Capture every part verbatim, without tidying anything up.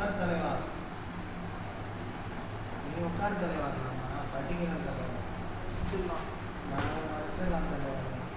உட்கார் தலைவா, நீ உட்கார் தலைவா, நான் படிக்கிறேன் தலைவா, சொல்லலாம் நான் வச்சிடலாம் தலைவா.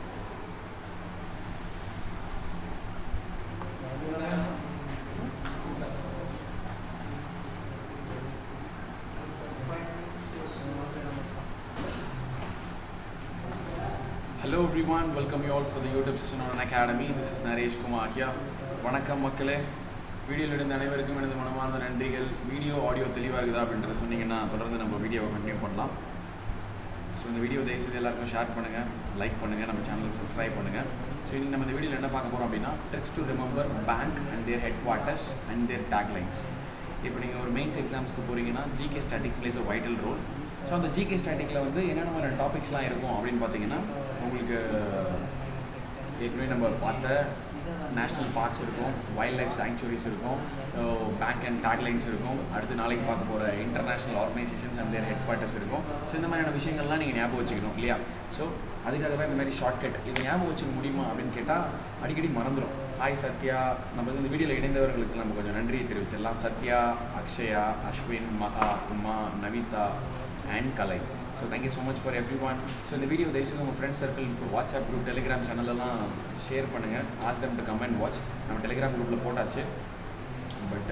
Hello everyone, welcome you all for the YouTube session on Unacademy. This is Naresh Kumar here. வணக்கம் மக்களே, வீடியோவில் இருந்த அனைவருக்கும் எனது மனமார்ந்த நன்றிகள். வீடியோ ஆடியோ தெளிவாக இருக்குதா அப்படின்றத சொன்னீங்கன்னா தொடர்ந்து நம்ம வீடியோவை கண்டினியூ பண்ணலாம். ஸோ இந்த வீடியோ தயவுசெய்து எல்லாருக்கும் ஷேர் பண்ணுங்கள், லைக் பண்ணுங்கள், நம்ம சேனலுக்கு சப்ஸ்கிரைப் பண்ணுங்கள். ஸோ இன்றைக்கி நம்ம இந்த வீடியோவில் என்ன பார்க்க போகிறோம் அப்படின்னா tricks to remember bank and their headquarters and their taglines. இப்போ நீங்கள் ஒரு மெயின்ஸ் எக்ஸாம்ஸ்க்கு போகிறீங்கன்னா GK static plays a vital role. So அந்த ஜிகே ஸ்டாட்டிக்கில் வந்து என்னென்ன மாதிரி டாபிக்ஸ்லாம் இருக்கும் அப்படின்னு பார்த்தீங்கன்னா உங்களுக்கு ஏற்கனவே நம்ம பார்த்த நேஷ்னல் பார்க்ஸ் இருக்கும், வைல்ட் லைஃப் சாங்சுரிஸ் இருக்கும், ஸோ பேங்க் அண்ட் டேக்லைன்ஸ் இருக்கும், அடுத்து நாளைக்கு பார்க்க போகிற international organisations and their headquarters இருக்கும். ஸோ இந்த மாதிரியான விஷயங்கள்லாம் நீங்கள் ஞாபகம் வச்சுக்கணும் இல்லையா? ஸோ அதுக்காகவே இந்த மாதிரி ஷார்ட்கட் இது ஞாபகம் வச்சுக்க முடியுமா அப்படின்னு கேட்டால் அடிக்கடி மறந்துடும். ஹாய் சத்யா, நம்ம இந்த வீடியோவில் இணைந்தவர்களுக்கு நம்ம கொஞ்சம் நன்றியை தெரிவிச்சிடலாம். Sathya, Akshaya, Ashwin, Maha, Uma, Navitha and Kalai. So thank you so much for everyone. So இந்த வீடியோ தயவுசெய்து உங்கள் friends circle, WhatsApp group, Telegram சேனலெல்லாம் ஷேர் பண்ணுங்கள். Ask them to come and watch. நம்ம டெலிகிராம் குரூப்பில் போட்டாச்சு. பட்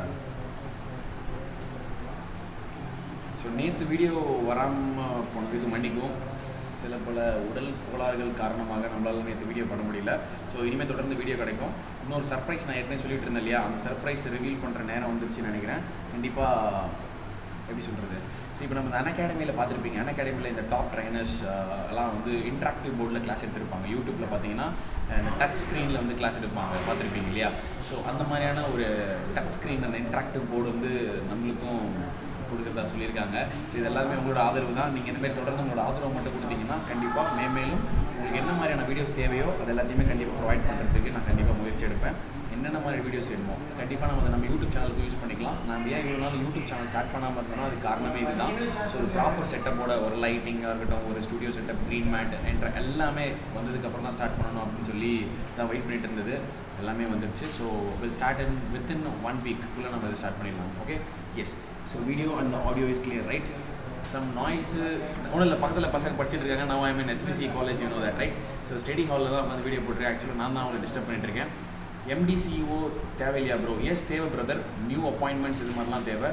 ஸோ நேற்று வீடியோ வராமல் போனதுக்கு மன்னிக்கும். சில பல உடல் கோளாறுகள் காரணமாக நம்மளால் நேற்று வீடியோ பண்ண முடியல. ஸோ இனிமேல் தொடர்ந்து வீடியோ கிடைக்கும். இன்னொரு சர்ப்ரைஸ் நான் ஏற்கனவே சொல்லிட்டு இருந்தேன் இல்லையா, அந்த சர்ப்ரைஸ் ரிவீல் பண்ணுற நேரம் வந்துருச்சுன்னு நினைக்கிறேன். கண்டிப்பாக எப்படி சொல்கிறது, ஸோ இப்போ நம்ம இந்த அன்அகாடமியில் பார்த்துருப்பீங்க. அன்அகாடமியில் இந்த டாப் ட்ரைனர்ஸ் எல்லாம் வந்து இன்ட்ராக்டிவ் போர்டில் கிளாஸ் எடுத்திருப்பாங்க. யூடியூப்பில் பார்த்தீங்கன்னா இந்த டச் ஸ்க்ரீனில் வந்து கிளாஸ் எடுப்பாங்க, பார்த்துருப்பீங்க இல்லையா? ஸோ அந்த மாதிரியான ஒரு டச் ஸ்க்ரீன், அந்த இன்ட்ராக்டிவ் போர்டு வந்து நம்மளுக்கும் கொடுக்குறதா சொல்லியிருக்காங்க. ஸோ இது எல்லாமே உங்களோட ஆதரவு தான். நீங்கள் இந்தமாதிரி தொடர்ந்து உங்களோட ஆதரவு மட்டும் கொடுத்தீங்கன்னா கண்டிப்பாக மேம்மேலும் உங்களுக்கு என்ன மாதிரியான வீடியோஸ் தேவையோ அது எல்லாத்தையுமே கண்டிப்பாக ப்ரொவைட் பண்ணுறதுக்கு நான் கண்டிப்பாக முயற்சி எடுப்பேன். என்னென்ன மாதிரி வீடியோஸ் வேணுமோ கண்டிப்பாக நம்ம அதை நம்ம யூடியூப் சேனலுக்கு யூஸ் பண்ணிக்கலாம். நான் ஏன் இவ்வளோ நாள் யூடியூப் சேனல் ஸ்டார்ட் பண்ணாமல் இருந்தோம்னா அது காரணமே இது தான். ஸோ ஒரு ப்ராப்பர் செட்டப்போட ஒரு லைட்டிங்காக இருக்கட்டும், ஒரு ஸ்டுடியோ செட்டப், க்ரீன் மேட் என்ற எல்லாமே வந்ததுக்கப்புறம் தான் ஸ்டார்ட் பண்ணணும் அப்படின்னு சொல்லி தான் வெயிட் பண்ணிட்டு இருந்தது. எல்லாமே வந்துடுச்சு. So will start in within one வீக்குள்ளே நம்ம இதை ஸ்டார்ட் பண்ணிடலாம். Okay, yes. So video and audio is clear, right? Some noise ஒன்றும் இல்லை, பக்கத்தில் பசங்க படிச்சுட்டு இருக்காங்க. நான் I mean SPC college, you know that, right? So study ஹாலில் தான் வந்து வீடியோ போட்டுருக்கேன். ஆக்சுவலாக நான் தான் அவங்களை டிஸ்டர்ப் பண்ணிட்டுருக்கேன். எம்டிசிஓ தேவையில்லையா ப்ரோ? எஸ் தேவை பிரதர். நியூ அப்பாயின்மெண்ட்ஸ் இது மாதிரிலாம் தேவை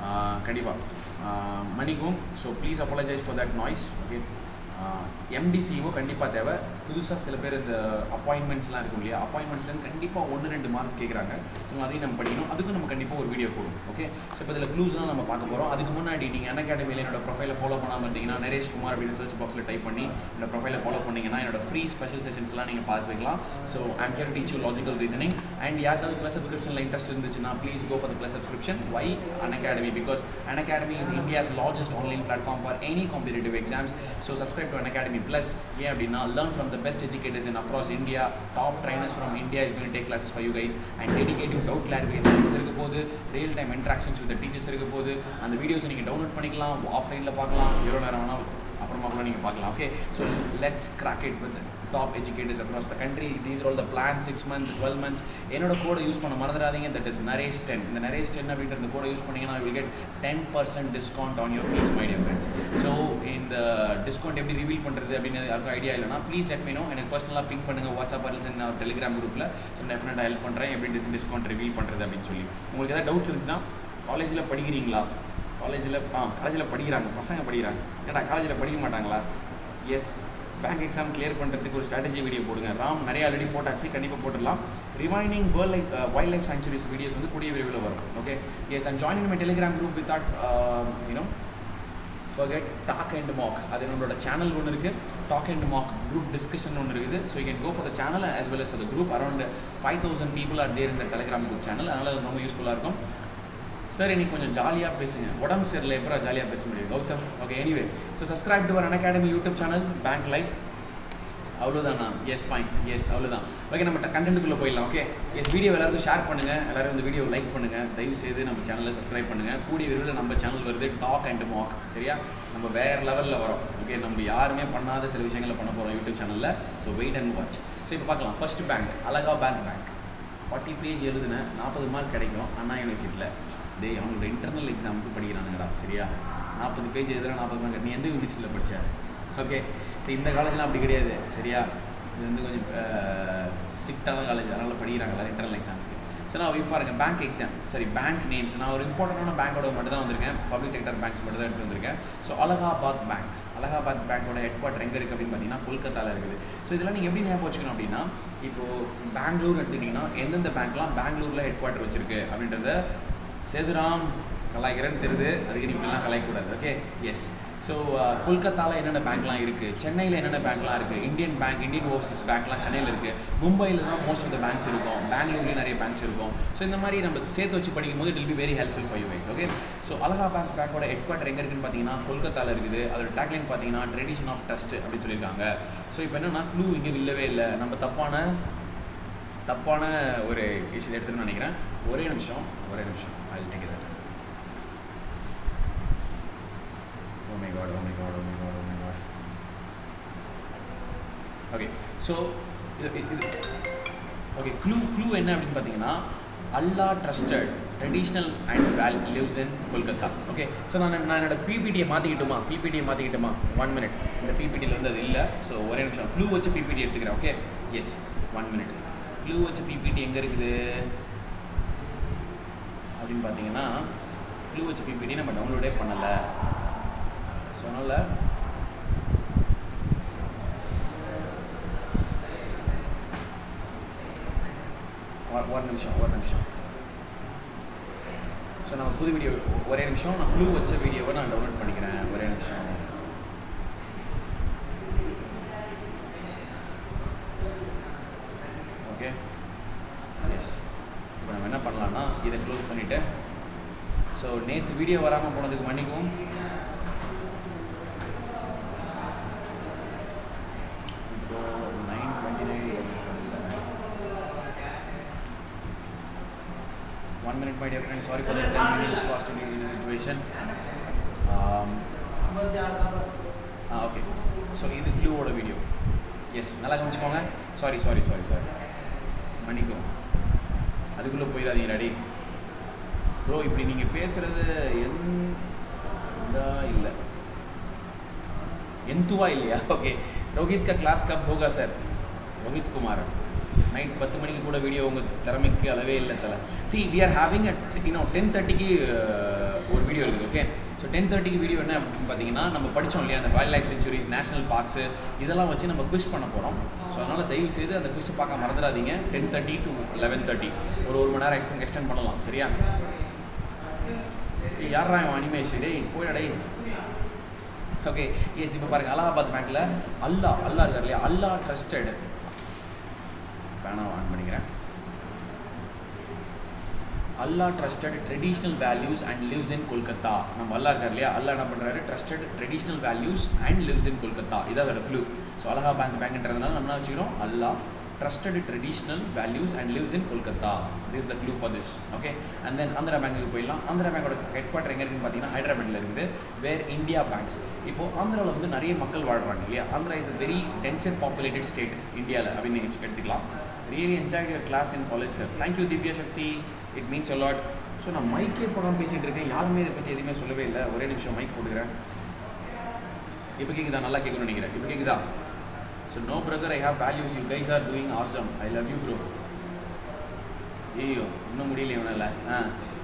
கண்டிப்பாக மணிக்கும். So please apologise for that noise. Okay, MTCO கண்டிப்பாக தேவை. புதுசாக சில பேர் இந்த அப்பாயின்மெண்ட்ஸ்லாம் இருக்கும் இல்லையா, அப்பாயின்மெண்ட்ஸ்லேருந்து கண்டிப்பாக ஒன்று ரெண்டு மார்க் கேட்குறாங்க. ஸோ அதையும் நம்ம படிக்கணும். அதுக்கும் நம்ம கண்டிப்பாக ஒரு வீடியோ போடும். ஓகே, ஸோ இப்போ இதில் க்ளூஸ் தான் நம்ம பார்க்க போகிறோம். அதுக்கு முன்னாடி நீங்கள் அன்அகாடமியில் என்னோட ப்ரொஃபைலை ஃபாலோ பண்ணாமல் இருந்தீங்கன்னா நரேஷ் குமார் அப்படின்னு சர்ச் பாக்ஸில் டைப் பண்ணி என்னோட ப்ரொஃபைலை ஃபாலோ பண்ணிங்கன்னா என்னோட ஃப்ரீ ஸ்பெஷல் செஷன்ஸ்லாம் நீங்கள் பார்த்துக்கலாம். So I'm here to teach you logical reasoning. And யாருக்காவது ப்ளஸ் சப்ஸ்கிரிப்ஷனில் இன்ட்ரெஸ்ட் இருந்துச்சுன்னா please go for the plus subscription. Why Unacademy? Because Unacademy is India's largest online platform for any competitive exams. So subscribe to Unacademy Plus. Yeah, அப்படின்னா learn from the best educators in across India. Top trainers from India is going to take classes for you guys and dedicated doubt clarifications இருக்க போது, real time interactions with the teachers இருக்க போது. அந்த வீடியோஸை நீங்கள் download பண்ணிக்கலாம், ஆஃப்லைனில் பார்க்கலாம், எவ்வளோ நேரம் வேணால் அப்புறமா கூட நீங்கள் பார்க்கலாம். Okay, so let's crack it with top educators across the country. These are all the plan. Six month twelve months என்னோட கோடை யூஸ் பண்ண மறந்துடாதீங்க. That is Naresh ten. இந்த நரேஷ் டென் அப்படின்ற இந்த கோடை யூஸ் பண்ணிங்கன்னா will get ten percent discount on your fees my dear friends. So இந்த டிஸ்கவுண்ட் எப்படி ரிவீல் பண்ணுறது அப்படின்னு யாருக்கும் ஐடியா இல்லைனா ப்ளீஸ் லெட் மீ நோ. எனக்கு பர்சனலாக பிங்க் பண்ணுங்கள் வாட்ஸ்அப் ஆர்ஸ் என்ன டெலிகிராம் குரூப்பில். ஸோ டெஃபினட்டாக ஹெல்ப் பண்ணுறேன் எப்படி டிஸ்கவுண்ட் ரிவீல் பண்ணுறது அப்படின்னு சொல்லி. உங்களுக்கு ஏதாவது டவுட்ஸ் இருந்துச்சுன்னா, காலேஜில் படிக்கிறீங்களா? காலேஜில் ஆ காலேஜில் படிக்கிறாங்க, பசங்க படிக்கிறாங்க. ஏன்னா காலேஜில் படிக்க மாட்டாங்களா? எஸ், பேங்க் எக்ஸாம் கிளியர் பண்ணுறதுக்கு ஒரு ஸ்ட்ராட்டஜி வீடியோ போடுங்க. ராம் நிறைய ஆல்ரெடி போட்டாச்சு, கண்டிப்பாக போட்டுடலாம். Remaining world life wild life sanctuaries videos வந்து கூடிய விரைவில் வரும். Okay, yes. And join in my Telegram group with that you know forget talk and mock. அது நம்மளோட சேனல் ஒன்று இருக்குது, talk and mock group discussion ஒன்று இருக்குது. So you can go for the channel as well as for the group. Around five thousand people are there in the telegram group channel. அதனால் அது ரொம்ப யூஸ்ஃபுல்லாக இருக்கும். சார் இன்னைக்கு கொஞ்சம் ஜாலியாக பேசுங்க, உடம்பு சரியில்லை, எப்போ ஜாலியாக பேச முடியும் Gautham? Okay, anyway, so subscribe to our Unacademy YouTube channel bank life. அவ்வளோதாண்ணா? எஸ், ஃபைன், எஸ், அவ்வளோதான். ஓகே, நம்ம கண்டென்ட்டுக்குள்ளே போயிடலாம். ஓகே, எஸ், வீடியோ எல்லாருக்கும் ஷேர் பண்ணுங்கள், எல்லோரும் இந்த வீடியோ லைக் பண்ணுங்கள், தயவுசெய்து நம்ம சேனலில் சப்ஸ்கிரைப் பண்ணுங்கள். கூடிய விரைவில் நம்ம சேனல் வருது டாக் அண்ட் மாக். சரியா, நம்ம வேறு லெவலில் வரோம். ஓகே, நம்ம யாருமே பண்ணாத சில விஷயங்களை பண்ண போகிறோம் யூடியூப் சேனலில். So wait and watch. So இப்போ பார்க்கலாம். ஃபர்ஸ்ட் பேங்க், அலகா பேங்க் பேங்க் ஃபார்ட்டி பேஜ் எழுதுனேன், நாற்பது மார்க் கிடைக்கும் அண்ணா யூனிவர்சிட்டியில். டே அவங்களோட இன்டர்னல் எக்ஸாமுக்கு படிக்கிறானுங்கடா, சரியா? நாற்பது பேஜ் எழுதுனா நாற்பது மார்க். நீ எந்த யூனிவர்சிட்டியில் படித்தேன்? ஓகே, சரி இந்த காலேஜ்லாம் அப்படி கிடையாது, சரியா? இது வந்து கொஞ்சம் ஸ்ட்ரிக்டான காலேஜ், அதனால் படிக்கிறாங்களா இன்டர்னல் எக்ஸாம்ஸ்க்கு. ஸோ நான் இப்போ பாருங்கள் பேங்க் எக்ஸாம், சரி பேங்க் நேம்ஸ். நான் ஒரு இம்பார்ட்டண்டான பேங்கோட மட்டும் தான் வந்திருக்கேன், பப்ளிக் செக்டர் பேங்க்ஸ் மட்டும் தான் எடுத்து வந்திருக்கேன். ஸோ அலகாபாத் பேங்க், அலகாபாத் பேங்க்கோட ஹெட் குவார்ட்டர் எங்கே இருக்குது அப்படின்னு பார்த்தீங்கன்னா கொல்கத்தாவில் இருக்குது. ஸோ இதெல்லாம் நீங்கள் எப்படி ஞாபகம் வச்சுக்கணும் அப்படின்னா, இப்போது பெங்களூர் எடுத்துக்கிட்டிங்கன்னா எந்தெந்த பேங்க்லாம் பெங்களூரில் ஹெட் குவார்ட்டர் வச்சுருக்கு அப்படின்றத சேதுராம் கலாய்க்கிறேன்னு தெரியுது, அதுக்கு நீ இப்படிலாம் கலாய்க்கூடாது. Okay, yes. ஸோ கொல்கத்தாவில் என்னென்ன பேங்க்லாம் இருக்குது, சென்னையில் என்னென்ன பேங்க்லாம் இருக்குது, இந்தியன் பேங்க், இந்தியன் ஓவர்சீஸ் பேங்க்லாம் சென்னையில் இருக்குது, மும்பையில் தான் மோஸ்ட் ஆஃப் த பேங்க்ஸ் இருக்கும், பெங்களூர்லேயும் நிறைய பேங்க்ஸ் இருக்கும். ஸோ இந்த மாதிரி நம்ம சேர்த்து வச்சு படிக்கும் போது it will be very helpful for you guys. Okay, so Allahabad பேங்கோட ஹெட் குவார்ட்டர் எங்கே இருக்குன்னு பார்த்தீங்கன்னா கொல்கத்தாவில் இருக்குது. அதோட டேக்லைன் பார்த்தீங்கன்னா ட்ரெடிஷன் ஆஃப் ட்ரஸ்ட் அப்படின்னு சொல்லியிருக்காங்க. ஸோ இப்போ என்னென்னா க்ளூ இங்கே இல்லவே இல்லை, நம்ம தப்பான தப்பான ஒரு விஷயம் எடுத்துன்னு நினைக்கிறேன். ஒரே நிமிஷம் ஒரே நிமிஷம் I will take it. Oh my god, oh my god, oh my god, oh my god. Okay, so இது இது ஓகே, க்ளூ க்ளூ என்ன அப்படின்னு பார்த்தீங்கன்னா அல்லா trusted traditional and veil lives in Kolkata. Okay, so நான் நான் என்னோட பிபிடியை மாற்றிக்கிட்டுமா பிபிடியை மாற்றிக்கிட்டுமா ஒன் மினிட். இந்த பிபிடியில் வந்து அது இல்லை. ஸோ ஒரே நிமிஷம் க்ளூ வச்சு பிபிடி எடுத்துக்கிறேன். Okay, yes, one minute. Clue வச்சு பிபிடி எங்கே இருக்குது அப்படின்னு பார்த்தீங்கன்னா க்ளூ வச்சு பிபிடி நம்ம டவுன்லோடே பண்ணலை. ஸோ அதனால் ஒரு நிமிஷம் ஒரு நிமிஷம் ஸோ நம்ம புது வீடியோ ஒரே நிமிஷம் நான் க்ளூ வச்ச வீடியோவை நான் டவுன்லோட் பண்ணிக்கிறேன். ஒரே நிமிஷம். Okay, yes. இப்போ நம்ம என்ன பண்ணலான்னா இதை க்ளோஸ் பண்ணிவிட்டு, ஸோ நேற்று வீடியோ வராமல் போனதுக்கு மன்னிக்கவும். One minute, my dear friend. Sorry for the inconvenience caused in this situation. Um, ah, okay. So, this is clue oda video. Yes. Nalla kamichukonga. Sorry, sorry, sorry, sorry. Maniko. Adukulla poiradinga ready. Bro, இப்படி நீங்க பேசுறது எந்த இல்ல. எந்துவா இல்லையா? Okay. Rohit का class कब होगा sir? Rohit Kumar. Night பத்து மணிக்கு கூட வீடியோ உங்கள் திறமைக்கு அளவே இல்லை தலை. See we are having at you know ten தேர்ட்டிக்கு ஒரு வீடியோ இருக்குது. ஓகே, ஸோ டென் தேர்ட்டிக்கு வீடியோ என்ன அப்படின்னு பார்த்தீங்கன்னா நம்ம படித்தோம் இல்லையா அந்த wildlife sanctuaries, national parks இதெல்லாம் வச்சு நம்ம குவிஸ் பண்ண போகிறோம். ஸோ அதனால் தயவு செய்து அந்த குவிஸை பார்க்க மறந்துடாதீங்க. Ten thirty to eleven thirty ஒரு ஒரு மணி நேரம் எக்ஸ்பெண்ட் எக்ஸ்டெண்ட் பண்ணலாம், சரியா? ஏய் யாரா அனிமேஷ் டேய் போயிடா டேய். Okay, yes. இப்போ பாருங்கள் அலகாபாத் பேங்க்கில் அல்லா அல்லா இருக்கார் இல்லையா, அல்லா ட்ரஸ்டட் பேனாக ஆன் பண்ணிக்கிறேன். அல்லா trusted traditional values and lives in Kolkata. நம்ம அல்லா இருக்கார் இல்லையா, அல்லா என்ன பண்ணுறாரு, trusted traditional values and lives in Kolkata. இதான் அதோட க்ளூ. ஸோ அலகா பேங்க் பேங்க்ன்றதுனால நம்ம என்ன வச்சுக்கிறோம், அல்லா trusted traditional values and lives in Kolkata. This is the clue for this. Okay, and then Andhra Bank க்கு போயிடலாம். Andhra Bank ஓட ஹெட்குவார்ட்டர் எங்கே இருக்குன்னு பார்த்தீங்கன்னா ஹைதராபாத்தில் இருக்குது. Where India banks. இப்போது ஆந்திராவில் வந்து நிறைய மக்கள் வாழ்கிறாங்க இல்லையா. Andhra is a very densely populated state இந்தியாவில் அப்படின்னு நீங்கள் எடுத்துக்கலாம். Really enjoyed your class in college sir. Thank you Divya Shakti. It means a lot. So நான் மைக்கே போடாமல் பேசிகிட்டு இருக்கேன், யாருமே இதை பற்றி எதுவுமே சொல்லவே இல்லை. ஒரே நிமிஷம் மைக் போட்டுக்கிறேன். இப்போ கேட்குதா? நல்லா கேட்கணும்னு நினைக்கிறேன். இப்போ கேட்குதா? So no brother, I have values. You guys are doing awesome. I love you bro. ஐயோ இன்னும் முடியல இவனால. ஆ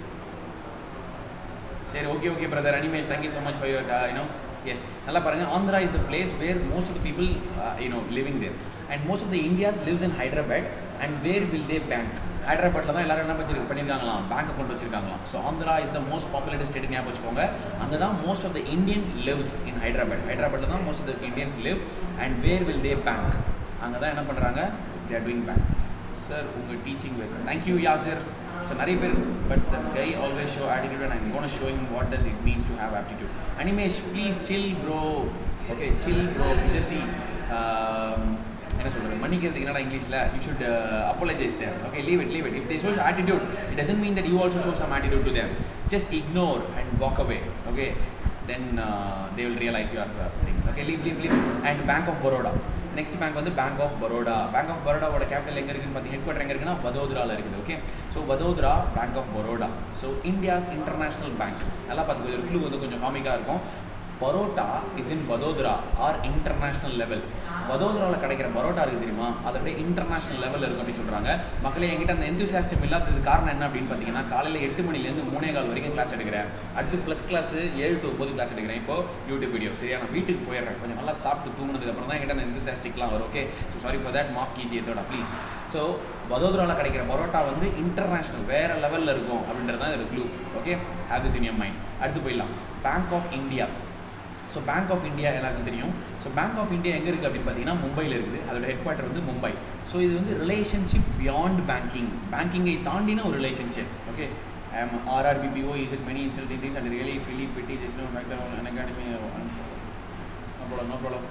சரி, okay okay brother Animesh, thank you so much for your you know yes. நல்லா பாருங்கள், Andhra is the place where most of the people you know living there and most of the India's lives in Hyderabad and where will they bank. ஹைதராபாத்தில் தான் எல்லாரும் என்ன வச்சு பண்ணியிருக்காங்களாம், bank account வச்சிருக்காங்களாம். So Andhra is the most populated state ஞாபகம் வச்சுக்கோங்க. அங்கே தான் most of the Indian lives in Hyderabad. ஹைதராபாத்தில் தான் most of the Indians live and where will they bank. அங்கே தான் என்ன பண்ணுறாங்க, they are doing bank. Sir உங்கள் டீச்சிங் வேறு தேங்க்யூ யாசிர். ஸோ நிறைய பேர் but the guy always show attitude and I'm gonna show him what does it means to have aptitude. Animesh please chill bro. Okay chill bro. Just என்ன சொல்கிறது, மன்னிக்கிறதுக்கு என்னடா இங்கிலீஷில், you should apologise them. Okay leave it leave it. If they show attitude it doesn't mean that you also show some attitude to them. Just ignore and walk away. Okay then uh, they will realize you are uh, thing. Okay, leave leave leave. And Bank of Baroda. Next bank வந்து bank of Baroda. Bank of பரோடாவோட capital எங்கே இருக்குன்னு பார்த்தீங்கன்னா head quarter எங்கே இருக்குன்னா வதோதராவில் இருக்குது. Okay, so Vadodara bank of Baroda. So India's international bank. நல்லா பார்த்துக்கோ, ஒரு க்ளூ வந்து கொஞ்சம் காமிக்காக இருக்கும். Parotta is in Vadodara are international level. வதோதராவில் கிடைக்கிற பரோட்டா இருக்குது தெரியுமா, அதை விட இன்டர்நேஷ்னல் லெவலில் இருக்கும் அப்படின்னு சொல்கிறாங்க. மக்களே, என்கிட்ட அந்த எந்தூசியாஸ்டம் இல்லாதது காரணம் என்ன அப்படின்னு பார்த்தீங்கன்னா, காலையில் எட்டு மணிலேருந்து மூணே கால் வரைக்கும் கிளாஸ் எடுக்கிறேன். அடுத்து ப்ளஸ் கிளாஸ் ஏழு டு ஒம்பது கிளாஸ் எடுக்கிறேன். இப்போ யூடியூப் வீடியோ. சரியா, நான் வீட்டுக்கு போயிடுறேன். கொஞ்சம் நல்லா சாப்பிட்டு தூங்கினதுக்கப்புறம் தான் என்கிட்ட அந்த எந்தூசியாஸ்டிக்லாம் வரும். Okay, so sorry for that, மாஃப் கீஜி எத்தோட ப்ளீஸ். ஸோ வதோதராவில் கிடைக்கிற பரோட்டா வந்து இன்டர்நேஷ்னல் வேறு லெவலில் இருக்கும் அப்படின்றது தான் ஒரு clue. Okay, have this in your mind. அடுத்து போயிடலாம். Bank of India. So bank of India எல்லாருக்கும் தெரியும். ஸோ பேங்க் ஆஃப் இந்தியா எங்கே இருக்குது அப்படின்னு பார்த்தீங்கன்னா மும்பையில் இருக்குது. அதோட ஹெட் குவார்ட்டர் வந்து மும்பை. ஸோ இது வந்து ரிலேஷன்ஷிப் பியாண்ட் பேங்கிங், பேங்கிங்கை தாண்டின ஒரு relationship. Okay, RRB PO is it many insulting things and really ஃபீலி PT just no fact Unacademy no problem no problem.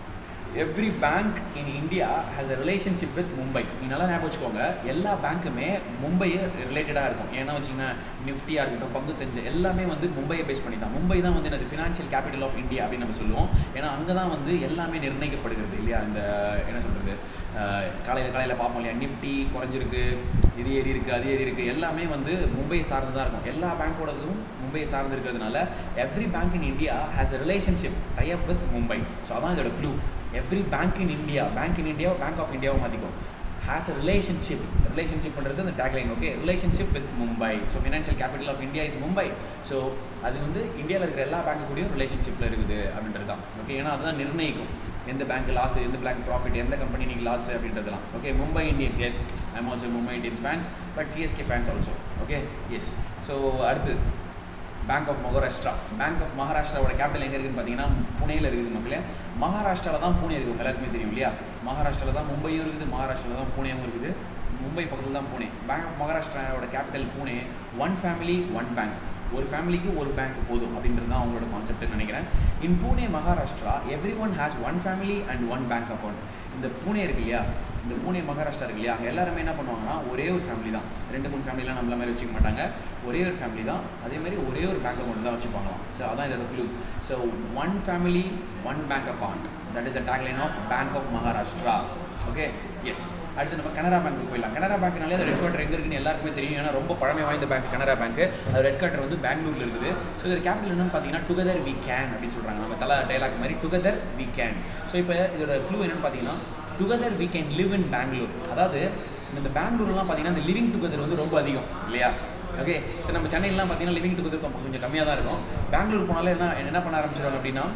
Every bank in India has a relationship with Mumbai. நீ நல்லா ஞாபகம் வச்சுக்கோங்க, எல்லா பேங்க்குமே மும்பையை ரிலேட்டடாக இருக்கும். ஏன்னா வச்சிங்கன்னா நிஃப்டியாக இருக்கட்டும், பங்கு தெரிஞ்ச எல்லாமே வந்து மும்பையை பேஸ் பண்ணி தான். மும்பை தான் வந்து என்னது ஃபினான்ஷியல் கேபிட்டல் ஆஃப் இந்தியா அப்படின்னு நம்ம சொல்லுவோம். ஏன்னா அங்கே தான் வந்து எல்லாமே நிர்ணயிக்கப்படுகிறது இல்லையா. இந்த என்ன சொல்கிறது, காலையில் காலையில் பார்ப்போம் இல்லையா, நிஃப்டி குறைஞ்சிருக்கு, இது ஏறி இருக்குது, அது ஏறி இருக்குது, எல்லாமே வந்து மும்பையை சார்ந்து தான் இருக்கும். எல்லா பேங்க்கோடதும் மும்பையை சார்ந்து இருக்கிறதுனால every bank in India has a relationship tie up with Mumbai. So அதான் இதோட clue. Every bank in India, bank in India bank of இந்தியாவை மாற்றிக்கும், ஹேஸ் அ ரிலேஷன்ஷிப். ரிலேஷன்ஷிப் பண்ணுறது அந்த tagline. Okay, relationship with Mumbai. So financial capital of India is Mumbai. So அது வந்து இந்தியாவில் இருக்கிற எல்லா பேங்க்கு கூடயும் ரிலேஷன்ஷிப்பில் இருக்குது அப்படின்றது தான். ஓகே, ஏன்னா அதுதான் நிர்ணயிக்கும் எந்த பேங்க் லாஸ், எந்த பேங்க் ப்ராஃபிட், எந்த கம்பெனி நீங்கள் லாஸ் அப்படின்றதுலாம். Okay, Mumbai Indians. Yes, I am also Mumbai Indians fans, but CSK fans also. Okay, yes. So அடுத்து bank of Maharashtra. Bank of மகாராஷ்டிராவோட கேபிட்டல் எங்கே இருக்குதுன்னு பார்த்தீங்கன்னா புனேயில் இருக்குது. மக்களே, மகாராஷ்டிராவில் தான் பூனே இருக்குது. எல்லாருக்குமே தெரியும் இல்லையா. மகாராஷ்டிராவில் தான் மும்பையும் இருக்குது, மகாராஷ்டிராவில் தான் பூனேவும் இருக்குது. மும்பை பக்கத்தில் தான் பூனே. பேங்க் ஆஃப் மகாராஷ்டிராவோட capital Pune. One family one bank, ஒரு ஃபேமிலிக்கு ஒரு பேங்க் போதும் அப்படின்றது தான் அவங்களோட கான்செப்ட்னு நினைக்கிறேன். In Pune Maharashtra every one has one family and one bank account. இந்த பூனே இருக்கு இல்லையா, இந்த பூனே மகாராஷ்டிரா இருக்கு இல்லையா, அங்கே எல்லாருமே என்ன பண்ணுவாங்கன்னா ஒரே ஒரு ஃபேமிலி தான். ரெண்டு மூணு ஃபேமிலிலாம் நம்மள மாதிரி வச்சுக்க மாட்டாங்க. ஒரே ஒரு ஃபேமிலி தான், அதேமாதிரி ஒரே ஒரு பேங்க் அக்கௌண்ட் தான் வச்சுப்பாங்களாம். ஸோ அதான் இதோட clue. So one family one bank account, that is the tagline of bank of Maharashtra. Okay, yes. அடுத்து நம்ம கனரா பேங்க்கு போயிடலாம். கனரா பேங்க்னாலே அது ரெட் குவார்ட்டர் எங்கே இருக்குன்னு எல்லாருக்குமே தெரியும். ஏன்னா ரொம்ப பழமை வாய்ந்த பேங்க் கனரா பேங்க். அது ரெட் குவார்ட்டர் வந்து பெங்களூரில் இருக்குது. ஸோ இதோட கேபிட்டல் என்னன்னு பார்த்தீங்கன்னா டுகெதர் வி கேன் அப்படின்னு சொல்கிறாங்க. நம்ம தலை டைலாக் மாதிரி டுகெதர் வி கேன். ஸோ இப்போ இதோட க்ளூ என்னென்னு பார்த்தீங்கன்னா together we can live in Bangalore. அதாவது இந்த பெங்களூர்லாம் பார்த்தீங்கன்னா இந்த லிவிங் டுகெதர் வந்து ரொம்ப அதிகம் இல்லையா. ஓகே, ஸோ நம்ம சென்னையிலாம் பார்த்தீங்கன்னா லிவிங் டுகெதர் கொஞ்சம் கம்மியாக தான் இருக்கும். பெங்களூர் போனாலே என்ன என்ன பண்ண ஆரம்பிச்சிடுவாங்க அப்படின்னா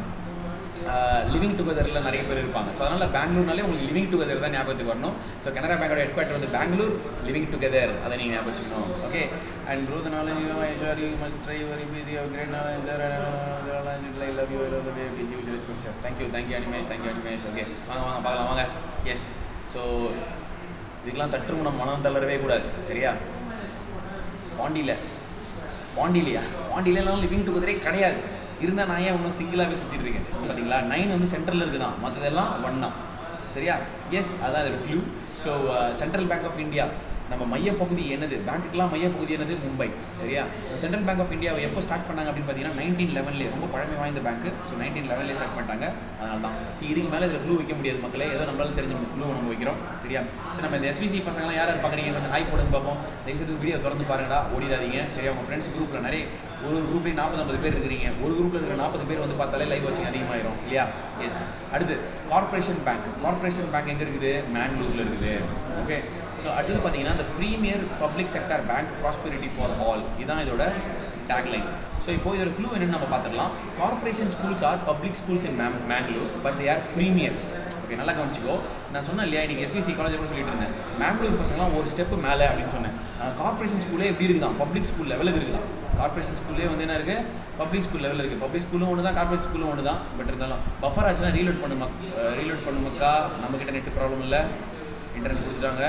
லிவிங் டுகெதரில் நிறைய பேர் இருப்பாங்க. ஸோ அதனால் பெங்களூர்னாலே உங்களுக்கு லிவிங் டுகெதர் தான் ஞாபகத்துக்கு வரணும். ஸோ கனரா பேங்கோட ஹெட் குவார்ட்டர் வந்து பெங்களூர், லிவிங் டுகெதர், அதை நீங்கள் ஞாபகம் வச்சுக்கணும். Okay, and bro the knowledge sir you must try very busy of great knowledge sir I love you I love the way teach you respect sir. Thank you thank you Animesh thank you Animesh. Okay, வாங்க வாங்க பார்க்கலாம் வாங்க. S. So இதுக்கெலாம் சற்று நம்ம மனம் தளரவே கூடாது. சரியா, பாண்டியில் பாண்டிலையா பாண்டியிலலாம் லிவிங் டுகெதரே கிடையாது. இருந்தால் நான் ஏன் ஒன்றும் சிங்கிளாகவே சுற்றிட்டு இருக்கேன் பார்த்தீங்களா. நைன் வந்து சென்ட்ரலில் இருக்குது தான், மற்றதெல்லாம் ஒன் தான். சரியா, எஸ், அதான் அதோட clue. So central bank of India நம்ம மையப்பகுதி என்னது, பேங்க்குக்கெலாம் மையப்பகுதி என்னது மும்பை. சரியா, சென்ட்ரல் பேங்க் ஆஃப் இந்தியாவை எப்போ ஸ்டார்ட் பண்ணாங்க அப்படின்னு பார்த்தீங்கன்னா நைன்டீன் லெவன்லேயே, ரொம்ப பழமை வாய்ந்த பேங்க்கு. ஸோ நைன்டீன் லெவன்லேயே ஸ்டார்ட் பண்ணிட்டாங்க. அதனால தான் சரி, இதுக்கு மேலே இதில் க்ளூ வைக்க முடியாது மக்களே. ஏதோ நம்மளால தெரிஞ்ச க்ளூ நம்ம வைக்கிறோம். சரியா, சரி, நம்ம இந்த எஸ்பிசி பசங்களாம் யார் யார் பார்க்குறீங்க கொஞ்சம் ஹாய் போடுங்க பார்ப்போம். தயவுசெய்து வீடியோ திறந்து பாருங்கடா, ஓடிடாதீங்க. சரியா, உங்கள் ஃப்ரெண்ட்ஸ் குரூப்பில் நிறைய ஒரு ஒரு குரூப்லேயும் நாற்பது ஐம்பது பேர் இருக்கிறீங்க. ஒரு குரூப்பில் இருக்கிற நாற்பது பேர் வந்து பார்த்தாலே லைவ் வாட்சிங் அதிகமாகிடும் இல்லையா. எஸ். அடுத்து கார்பரேஷன் பேங்க். கார்பரேஷன் பேங்க் எங்கே இருக்குது, மேங்களூரில் இருக்குது. ஓகே, ஸோ அடுத்தது பார்த்தீங்கன்னா இந்த premier public sector bank prosperity for all, இதுதான் இதோட டேக்லைன். ஸோ இப்போ இதோட க்ளூ என்னென்னு நம்ம பார்த்துக்கலாம். Corporation schools are public schools in மேம் Mangalore but they are premier. Okay, நல்லா கவனிச்சிக்கோ. நான் சொன்னேன் இல்லையா, இன்றைக்கி எஸ்விசி காலேஜ் கூட சொல்லிட்டு இருந்தேன், மேங்களூர் பசங்களாம் ஒரு ஸ்டெப்பு மேலே அப்படின்னு சொன்னேன். கார்பரேஷன் ஸ்கூலே எப்படி இருக்குதான், பப்ளிக் ஸ்கூல் லெவலுக்கு இருக்குதான். கார்பரேஷன் ஸ்கூல்லே வந்து என்ன இருக்குது, பப்ளிக் ஸ்கூல் லெவலில் இருக்குது. பப்ளிக் ஸ்கூலும் ஒன்று தான், கார்பரேட் ஸ்கூலும் ஒன்று தான். பட் இருந்தாலும் பஃபர் ஆச்சுன்னா ரீலோட் பண்ணுமா ரீலோட் பண்ணுமாக்கா. நம்மக்கிட்ட நெட்டு ப்ராப்ளம் இல்லை, இன்டர்நெட் கொடுத்துட்டாங்க,